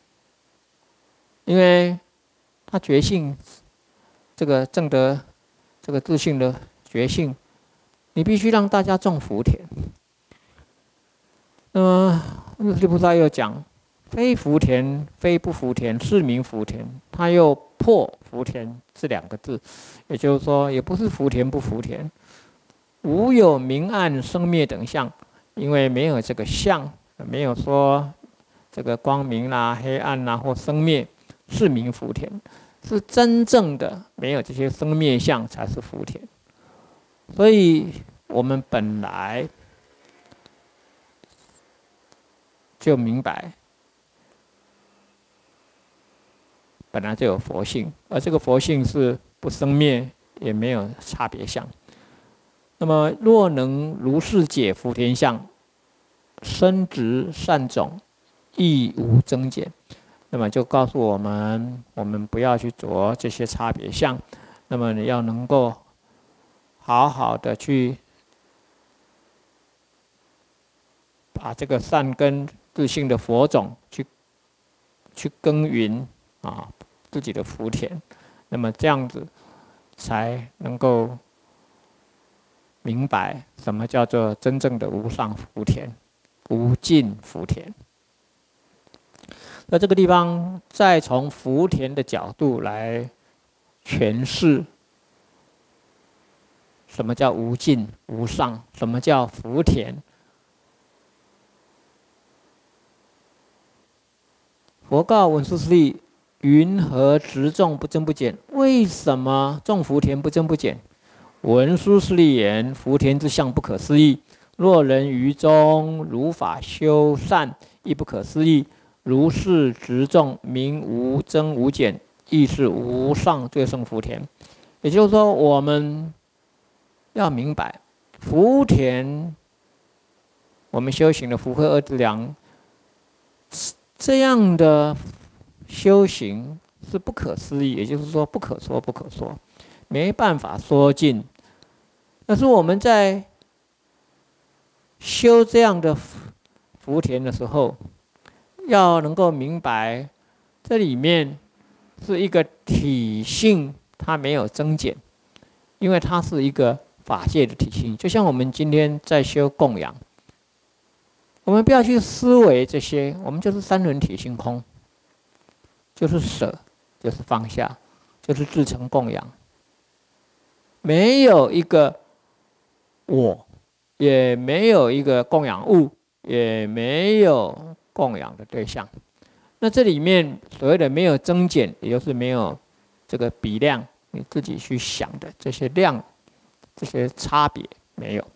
Speaker 1: 因为他觉性这个证得这个自性的觉性，你必须让大家种福田。那么文殊菩萨又讲，非福田，非不福田，是名福田。他又破福田这两个字，也就是说，也不是福田不福田，无有明暗生灭等相，因为没有这个相，没有说这个光明啦、啊、黑暗啦、啊、或生灭，是名福田。是真正的没有这些生灭相才是福田。所以我们本来就明白，本来就有佛性，而这个佛性是不生灭，也没有差别相。那么若能如是解福田相，深植善种，亦无增减。那么就告诉我们，我们不要去着这些差别相，那么你要能够好好的去把这个善根自性的佛种去去耕耘啊自己的福田，那么这样子才能够明白什么叫做真正的无上福田、无尽福田。在这个地方，再从福田的角度来诠释什么叫无尽、无上，什么叫福田。佛告文殊师利： 云何植种不增不减？为什么种福田不增不减？文殊师利言：福田之相不可思议。若人于中如法修善，亦不可思议。如是植种，名无增无减，亦是无上最胜福田。也就是说，我们要明白，福田，我们修行的福慧二资粮，这样的修行是不可思议，也就是说不可说不可说，没办法说尽。但是我们在修这样的福田的时候，要能够明白，这里面是一个体性，它没有增减，因为它是一个法界的体性。就像我们今天在修供养，我们不要去思维这些，我们就是三轮体性空，就是舍，就是放下，就是自成供养，没有一个我，也没有一个供养物，也没有供养的对象。那这里面所谓的没有增减，也就是没有这个比量，你自己去想的这些量，这些差别没有。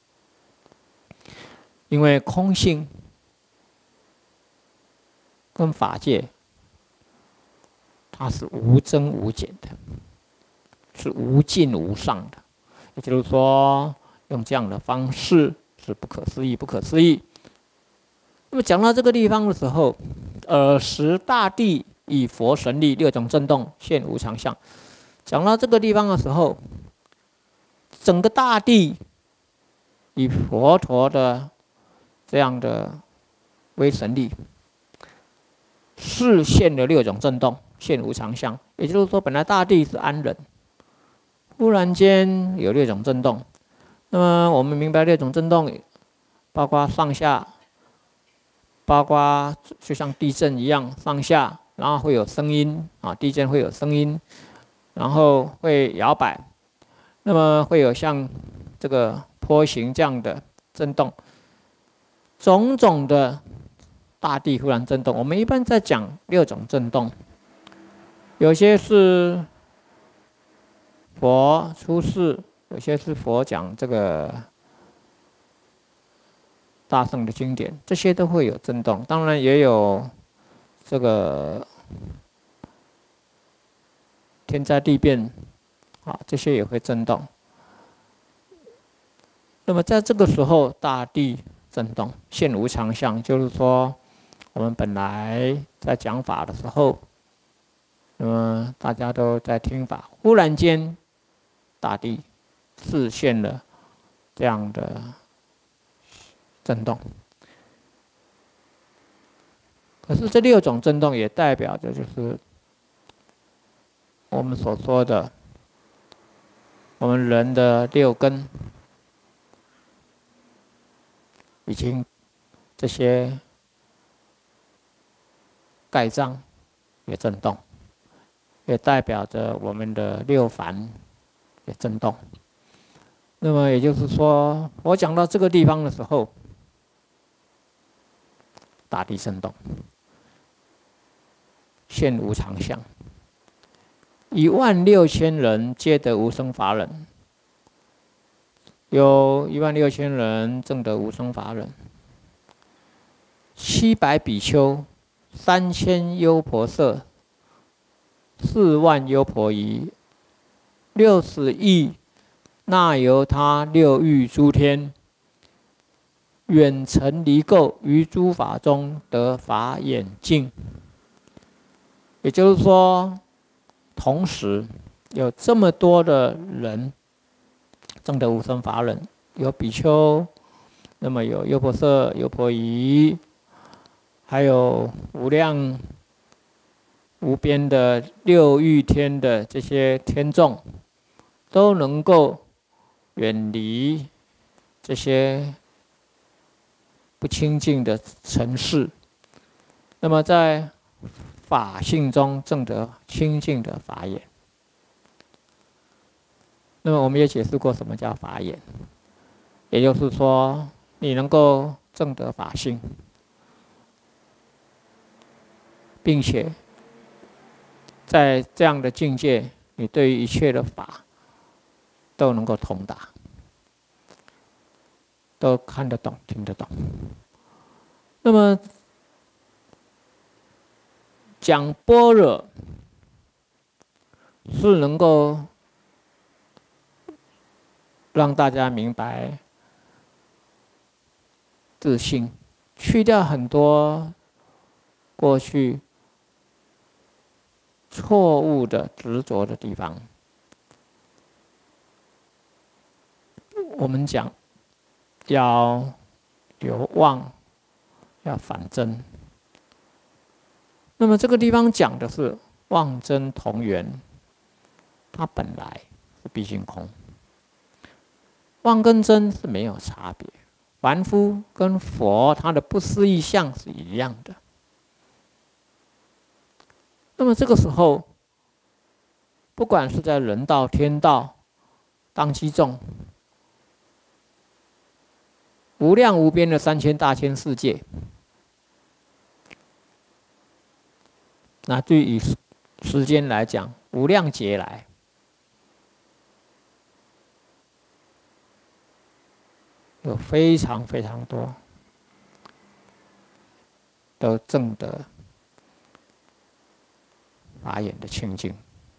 Speaker 1: 因为空性跟法界，它是无增无减的，是无尽无上的。也就是说，用这样的方式是不可思议，不可思议。那么讲到这个地方的时候，尔时大地以佛神力六种震动现无常相。讲到这个地方的时候，整个大地以佛陀的这样的威神力，示现了六种震动现无常相。也就是说，本来大地是安忍，忽然间有六种震动。那么我们明白六种震动，包括上下，包括就像地震一样上下，然后会有声音啊，地震会有声音，然后会摇摆，那么会有像这个波形这样的震动，种种的大地忽然震动。我们一般在讲六种震动，有些是佛出世，有些是佛讲这个大圣的经典，这些都会有震动。当然也有这个天灾地变啊，这些也会震动。那么在这个时候，大地震动现无常相，就是说我们本来在讲法的时候，那么大家都在听法，忽然间大地示现了这样的震动。可是这六种震动也代表着就是我们所说的我们人的六根已经这些盖章也震动，也代表着我们的六凡也震动。那么也就是说，我讲到这个地方的时候，大地震动，现无常相，一万六千人皆得无生法忍，有一万六千人证得无生法忍，七百比丘，三千优婆塞，四万优婆夷，六十亿那由他六欲诸天，远程离垢，于诸法中得法眼净。也就是说，同时有这么多的人证得无生法忍，有比丘，那么有优婆塞、优婆夷，还有无量无边的六欲天的这些天众，都能够远离这些不清净的尘世，那么在法性中证得清净的法眼。那么我们也解释过什么叫法眼，也就是说，你能够证得法性，并且在这样的境界，你对于一切的法都能够通达，都看得懂、听得懂。那么讲般若是能够让大家明白自性，去掉很多过去错误的执着的地方。我们讲要有忘，要反真。那么这个地方讲的是妄真同源，它本来是毕竟空。妄跟真是没有差别，凡夫跟佛他的不思议相是一样的。那么这个时候，不管是在人道、天道、当机众，无量无边的三千大千世界，那对于时间来讲，无量劫来，有非常非常多都证得法眼的清净。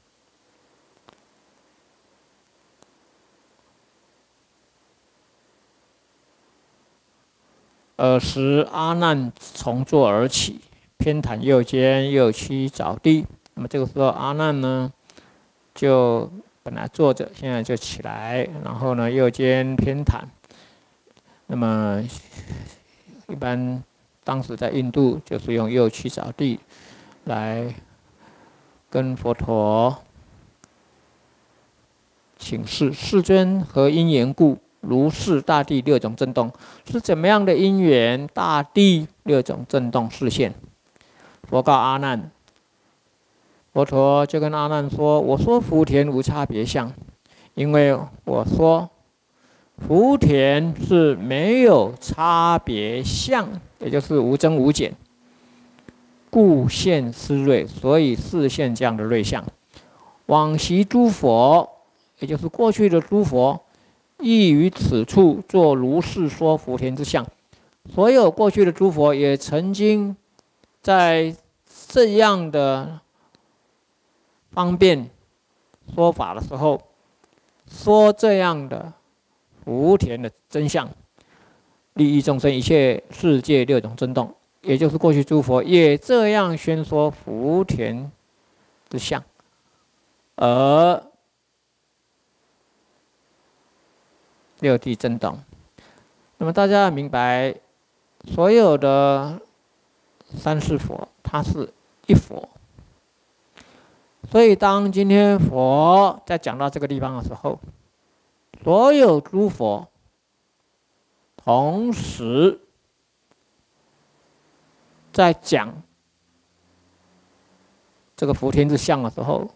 Speaker 1: 尔时阿难从座而起，偏袒右肩，右膝着地。那么这个时候，阿难呢，就本来坐着，现在就起来，然后呢，右肩偏袒。那么一般当时在印度，就是用右膝着地来跟佛陀请示：世尊何因缘故？如是大地六种震动是怎么样的因缘？大地六种震动示现。佛告阿难，佛陀就跟阿难说：我说福田无差别相，因为我说福田是没有差别相，也就是无增无减，故现思瑞，所以示现这样的瑞相。往昔诸佛，也就是过去的诸佛，亦于此处作如是说福田之相。所有过去的诸佛也曾经在这样的方便说法的时候，说这样的福田的真相，利益众生一切世界六种震动，也就是过去诸佛也这样宣说福田之相，而六地震动。那么大家要明白，所有的三世佛，它是一佛。所以当今天佛在讲到这个地方的时候，所有诸佛同时在讲这个福田之相的时候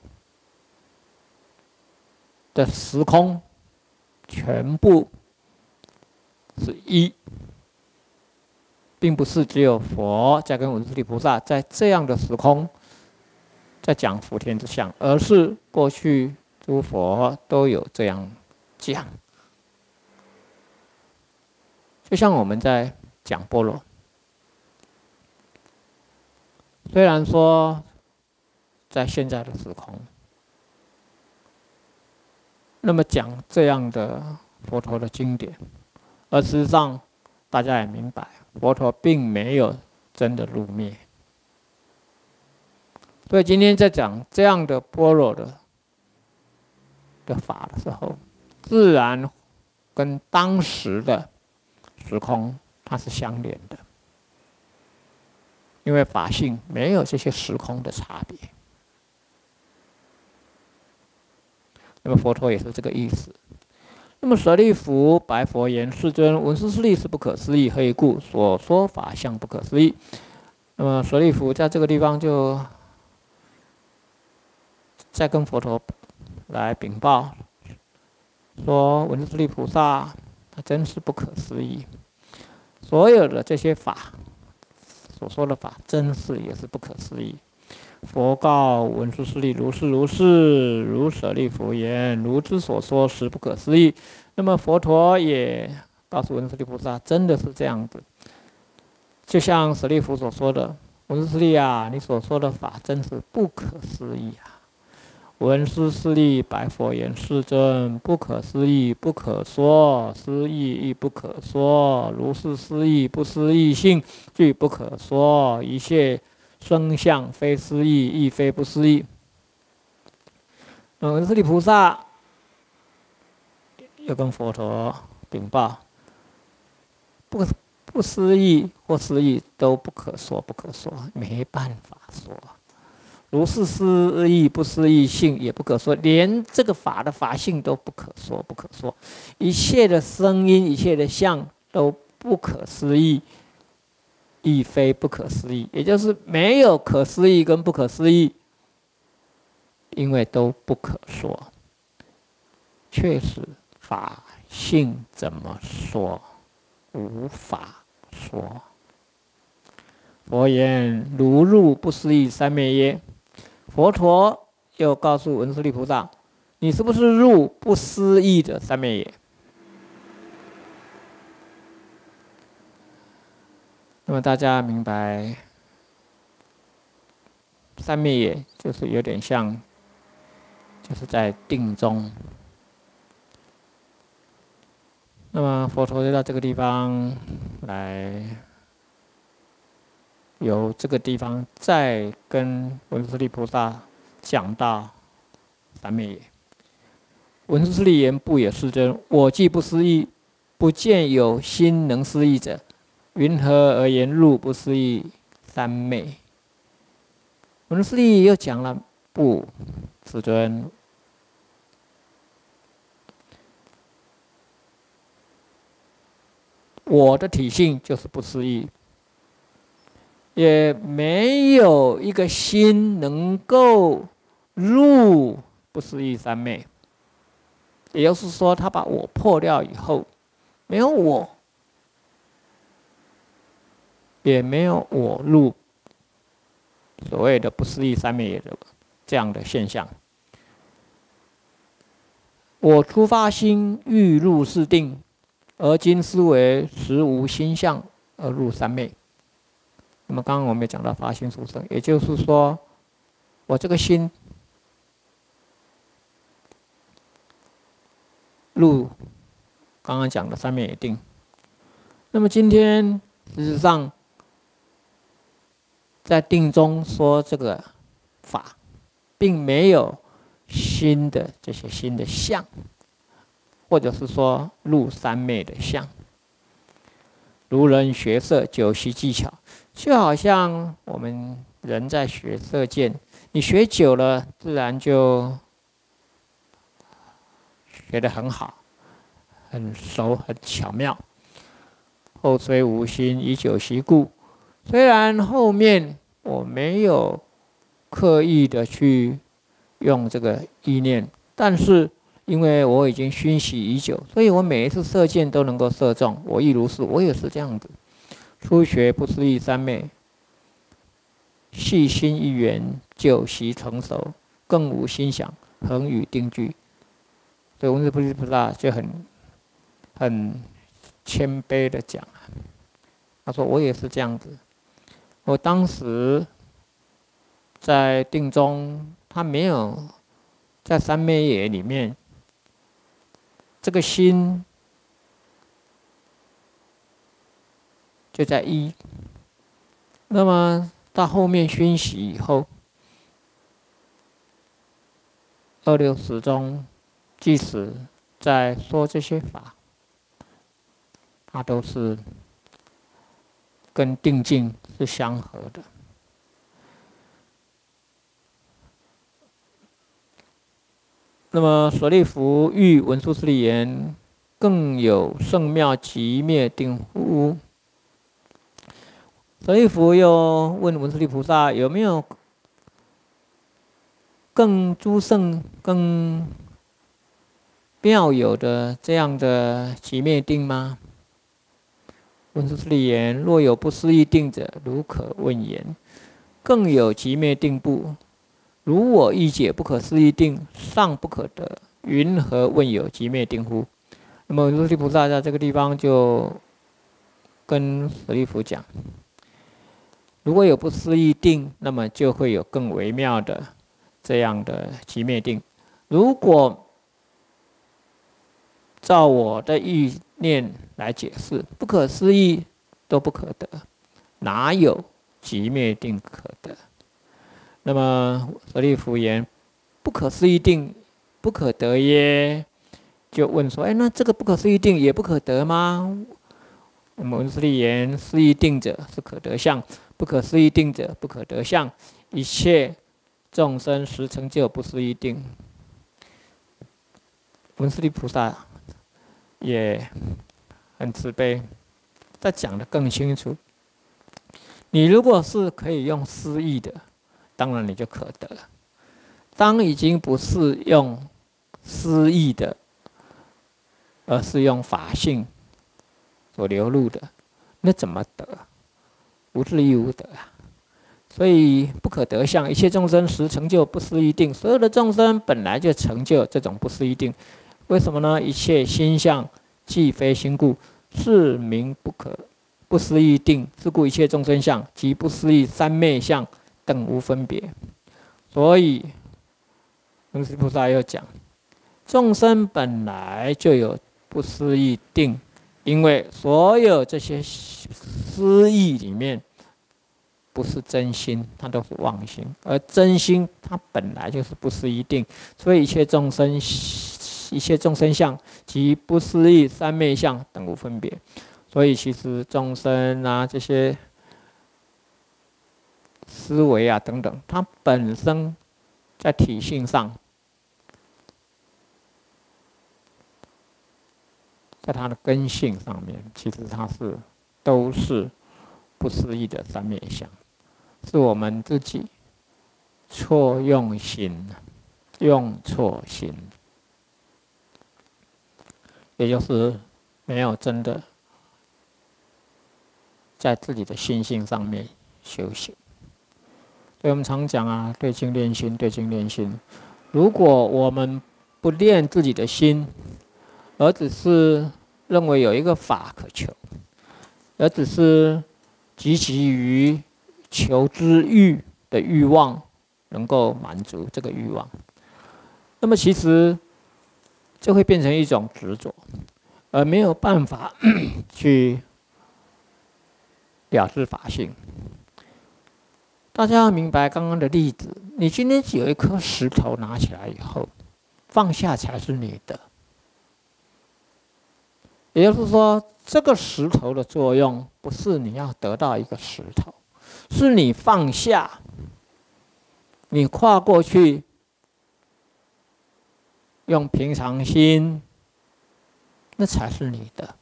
Speaker 1: 的时空，全部是一，并不是只有佛在跟文殊利菩萨在这样的时空在讲福田之相，而是过去诸佛都有这样讲。就像我们在讲般若，虽然说在现在的时空，那么讲这样的佛陀的经典，而事实上大家也明白，佛陀并没有真的入灭。所以今天在讲这样的般若的的法的时候，自然跟当时的时空它是相连的，因为法性没有这些时空的差别。那么佛陀也是这个意思。那么舍利弗白佛言：世尊，闻斯之力是不可思议，何以故？所说法相不可思议。那么舍利弗在这个地方就再跟佛陀来禀报说，文殊师利菩萨他真是不可思议，所有的这些法所说的法，真是也是不可思议。 佛告文殊师利：如是如是，如舍利弗言，如之所说，实不可思议。那么佛陀也告诉文殊师利菩萨，真的是这样子。就像舍利弗所说的：文殊师利啊，你所说的法真是不可思议啊！文殊师利白佛言：世尊，不可思议，不可说；思议亦不可说。如是思议，不思议性，俱不可说。一切生相，非思议，亦非不思议。文殊师利菩萨又跟佛陀禀报：不不思议或思议都不可说，不可说，没办法说。如是思议，不思议性也不可说，连这个法的法性都不可说，不可说。一切的声音，一切的相都不可思议，亦非不可思议。也就是没有可思议跟不可思议，因为都不可说。确实，法性怎么说？无法说。佛言：如入不思议三昧耶？佛陀又告诉文殊师利菩萨：你是不是入不思议的三昧耶？那么大家明白，三昧耶就是有点像，就是在定中。那么佛陀就到这个地方来，由这个地方再跟文殊师利菩萨讲到三昧耶。文殊师利言：不也，世尊，我既不思议，不见有心能思议者，云何而言入不思议三昧？文殊师利又讲了：不，世尊，我的体性就是不思议，也没有一个心能够入不思议三昧。也就是说，他把我破掉以后，没有我，也没有我入所谓的不思议三昧的这样的现象。我初发心欲入是定，而今思维实无心相而入三昧。那么刚刚我们也讲到发心出生，也就是说，我这个心入刚刚讲的三昧也定。那么今天事实上在定中说这个法，并没有新的这些新的相，或者是说入三昧的相。如人学色，久习技巧，就好像我们人在学射箭，你学久了，自然就学得很好，很熟，很巧妙。后虽无心，以久习故。虽然后面我没有刻意的去用这个意念，但是因为我已经熏习已久，所以我每一次射箭都能够射中。我亦如是，我也是这样子。初学不思议三昧，细心一缘，久习成熟，更无心想，恒与定具。所以文殊菩萨就很很谦卑的讲，他说我也是这样子。我当时在定中，他没有在三昧耶里面，这个心就在一。那么到后面熏习以后，二六时中，即使在说这些法，它都是跟定境是相合的。那么舍利弗欲文殊师利言：更有圣妙极灭定乎？舍利弗又问文殊师利菩萨：有没有更殊胜、更妙有的这样的极灭定吗？文殊师利言：若有不思议定者，如可问言？ 更有极灭定部。如我意解不可思议定，尚不可得，云何问有极灭定乎？那么如来菩萨在这个地方就跟舍利弗讲，如果有不思议定，那么就会有更微妙的这样的极灭定。如果照我的意念来解释，不可思议都不可得，哪有极灭定可得？那么舍利弗言：不可思议定不可得耶？就问说：哎，那这个不可思议定也不可得吗？那么文殊利言：思议定者是可得相，不可思议定者不可得相。一切众生实成就不思议定。文殊利菩萨也很慈悲，再讲得更清楚。你如果是可以用思议的，当然你就可得；当已经不是用思议的，而是用法性所流露的，那怎么得？无智亦无得啊！所以不可得相，一切众生实成就不思议定。所有的众生本来就成就这种不思议定，为什么呢？一切心相既非心故，是名不可不思议定。是故一切众生相及不思议三昧相等无分别。所以文殊菩萨又讲，众生本来就有不思议定，因为所有这些思意里面不是真心，它都是妄心，而真心它本来就是不思议定，所以一切众生一切众生相及不思议三昧相等无分别。所以其实众生啊，这些思维啊等等，它本身在体性上，在它的根性上面，其实它是都是不思议的三昧相，是我们自己错用心，用错心，也就是没有真的在自己的心性上面修行。所以我们常讲啊，对境练心，对境练心。如果我们不练自己的心，而只是认为有一个法可求，而只是积极于求知欲的欲望能够满足这个欲望，那么其实就会变成一种执着，而没有办法去了知法性。大家要明白刚刚的例子，你今天有一颗石头拿起来以后，放下才是你的。也就是说，这个石头的作用不是你要得到一个石头，是你放下，你跨过去，用平常心，那才是你的。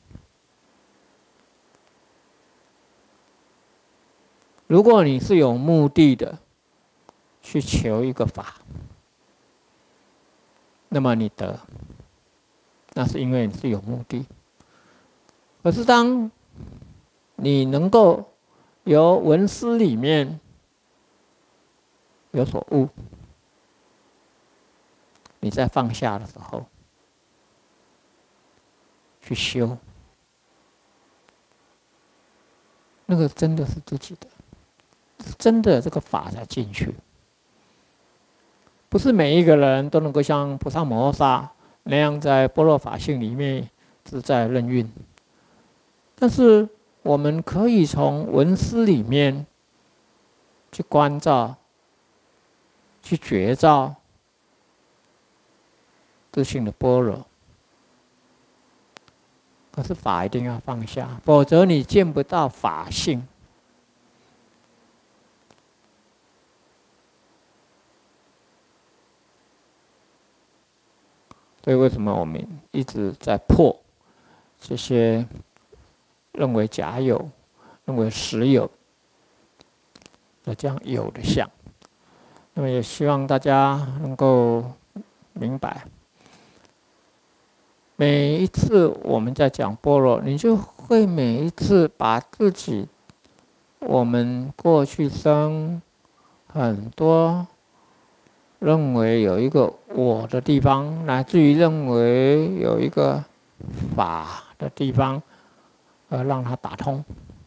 Speaker 1: 如果你是有目的的去求一个法，那么你得，那是因为你是有目的。可是当你能够由闻思里面有所悟，你在放下的时候去修，那个真的是自己的。真的这个法才进去，不是每一个人都能够像菩萨摩诃萨那样在般若法性里面自在任运。但是我们可以从闻思里面去关照、去觉照自性的般若。可是法一定要放下，否则你见不到法性。所以为什么我们一直在破这些认为假有、认为实有的这样有的相？那么也希望大家能够明白，每一次我们在讲般若，你就会每一次把自己我们过去生很多认为有一个我的地方，乃至于认为有一个法的地方，而让它打通。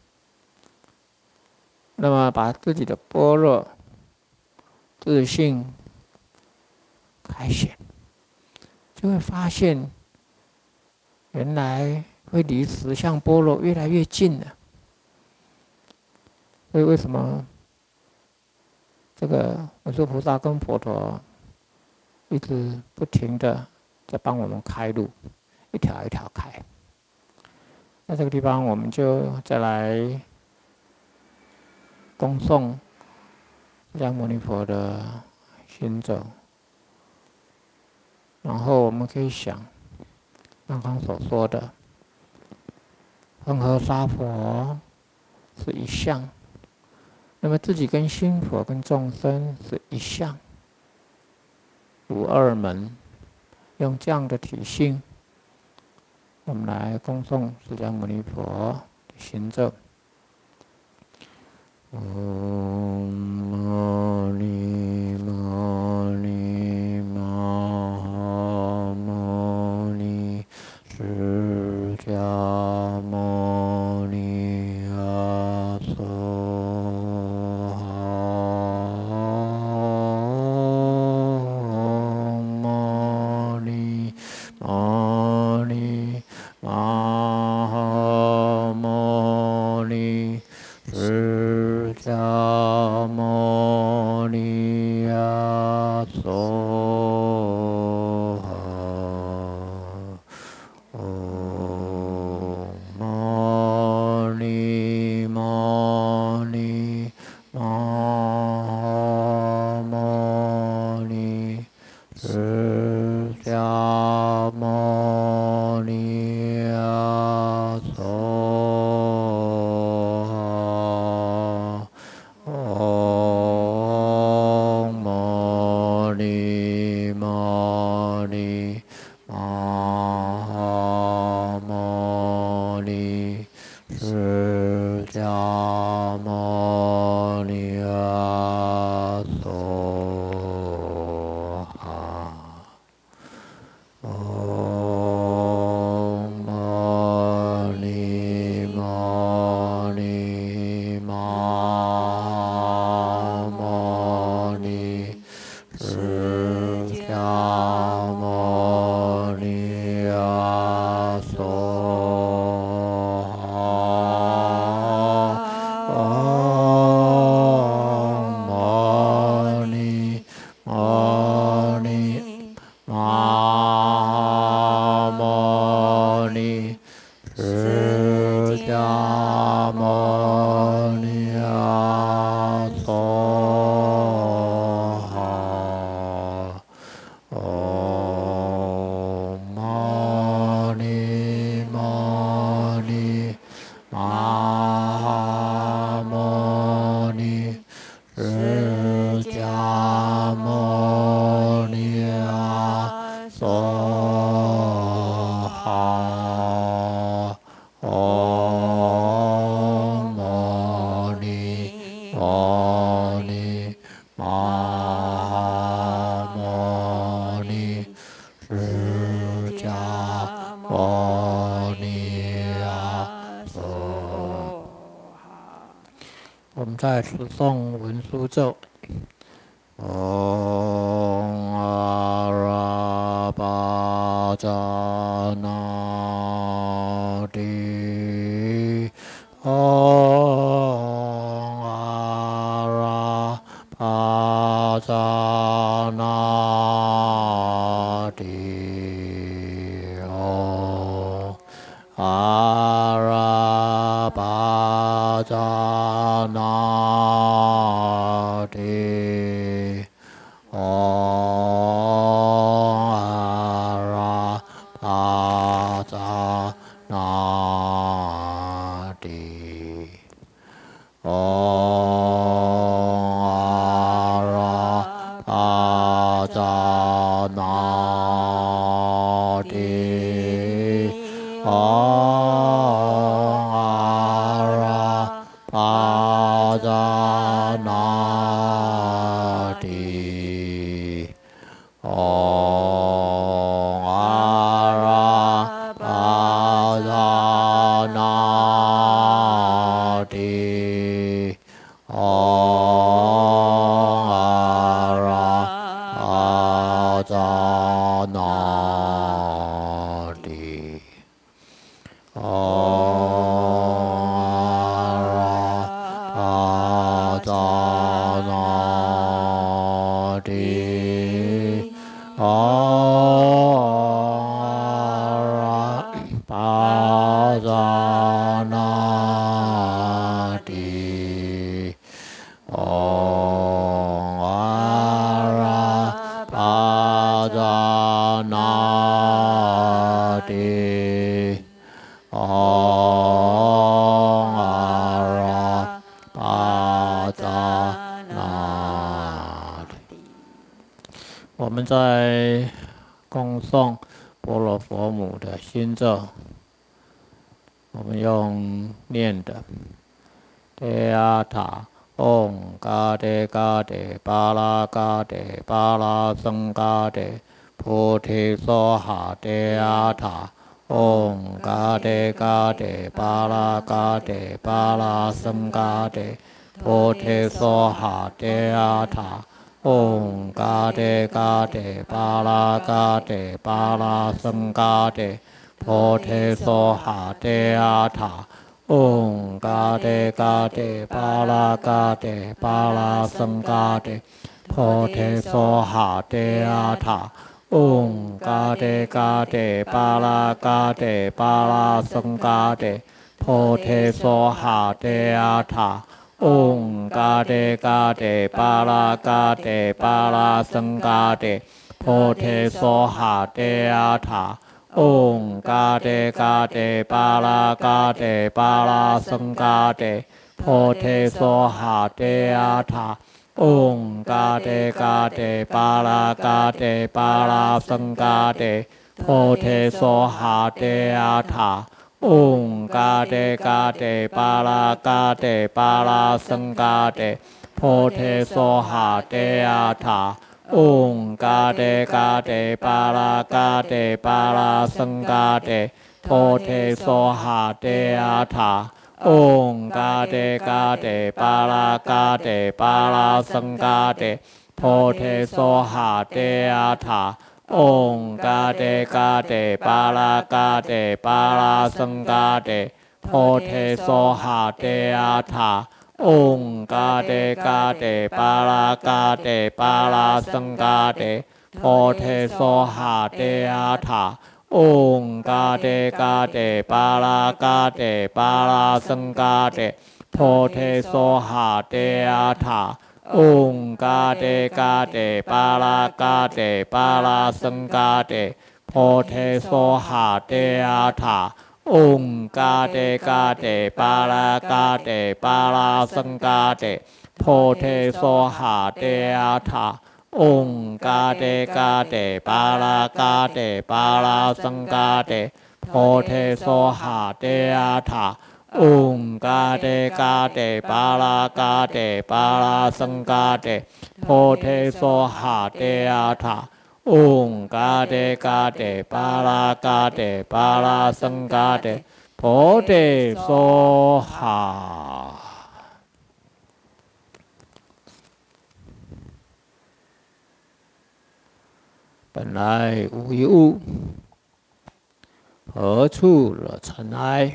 Speaker 1: 那么把自己的般若自信开显，就会发现，原来会离实相般若越来越近了。所以为什么这个文殊菩萨跟佛陀一直不停的在帮我们开路，一条一条开？在这个地方，我们就再来恭诵释迦牟尼佛的行者，然后我们可以想刚刚所说的，恒河沙佛是一相，那么自己跟心佛跟众生是一相，无二门，用这样的体性，我们来恭诵释迦牟尼佛的行者。唵嘛呢嘛呢嘛嘛呢释迦牟尼阿娑哈。唵嘛呢嘛呢嘛嘛呢释迦牟尼阿娑哈。唵嘛呢嘛呢嘛嘛呢释迦牟尼阿娑。释迦牟尼阿娑哈。唵嘛呢嘛呢嘛嘛呢释迦牟尼阿娑。我们再持诵文殊咒。唵阿拉巴扎那帝，唵阿拉巴扎那帝，唵阿拉巴扎那帝，唵阿拉巴扎那帝，唵阿拉巴扎那帝，唵阿拉巴那帝，唵阿拉阿扎那帝，唵阿拉阿扎那帝，唵巴扎那帝，唵阿拉巴扎那帝，唵阿拉巴扎那帝。我们在供诵般若佛母的心咒。我们用念的，đề a tha om ga de ga de ba la ga de ba la sang ga de bồ đề so ha đề a tha om ga de ga de ba la ga de ba la sang ga de bồ đề so ha đề a tha om ga de ga de ba la ga de ba la sang ga de bồ đề so ha đề a tha om ga de ga de ba la ga de ba la sang ga de bồ đề so ha đề a tha om ga de ga de ba la ga de ba la sang ga de bồ đề so ha đề a tha om ga de ga de ba la ga de ba la sang ga de bồ đề so ha đề a tha om ga de ga de ba la ga de ba la sang ga de bồ đề so ha đề a tha om ga de ga de ba la ga de ba la sang ga de bồ đề so ha đề a tha om ga de ga de ba la ga de ba la sang ga de bồ đề so ha đề a tha om ga de ga de ba la ga de ba la sang ga de bồ đề so ha đề a tha om ga de ga de ba la ga de ba la sang ga de bồ đề so ha đề a tha om ga de ga de ba la ga de ba la sang ga de bồ đề so ha đề a tha om ga de ga de ba la ga de ba la sang ga de bồ đề so ha đề a tha om ga de ga de ba la ga de ba la sang ga de bồ đề so ha đề a tha om ga de ga de ba la ga de ba la sang ga de bồ đề so ha đề a tha om ga de ga de ba la ga de ba la sang ga de bồ đề so ha đề a tha om ga de ga de ba la ga de ba la sang ga de bồ đề so ha đề a tha om ga de ga de ba la ga de ba la sang ga de bồ đề so ha đề a tha om ga de ga de ba la ga de ba la sang ga de bồ đề so ha。本来无一物，何处惹尘埃？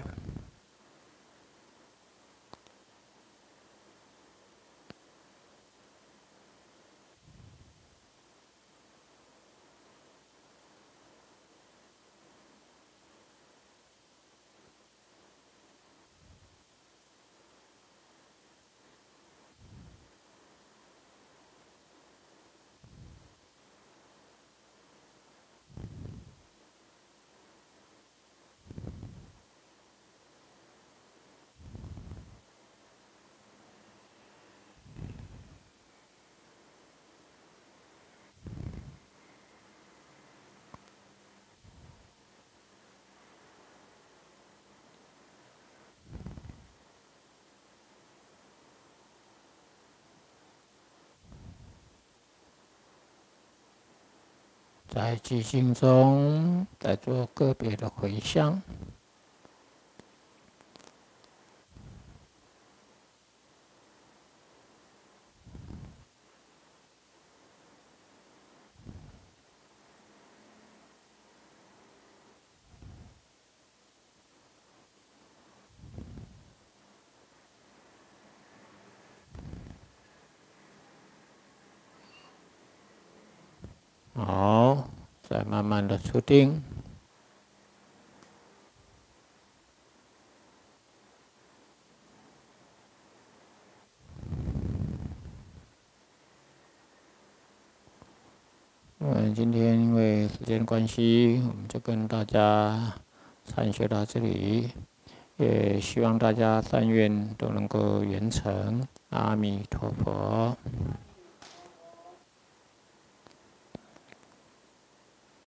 Speaker 1: 在寂静中，在做个别的回向。 好，再慢慢的出定。嗯，今天因为时间关系，我们就跟大家参学到这里，也希望大家善愿都能够圆成。阿弥陀佛。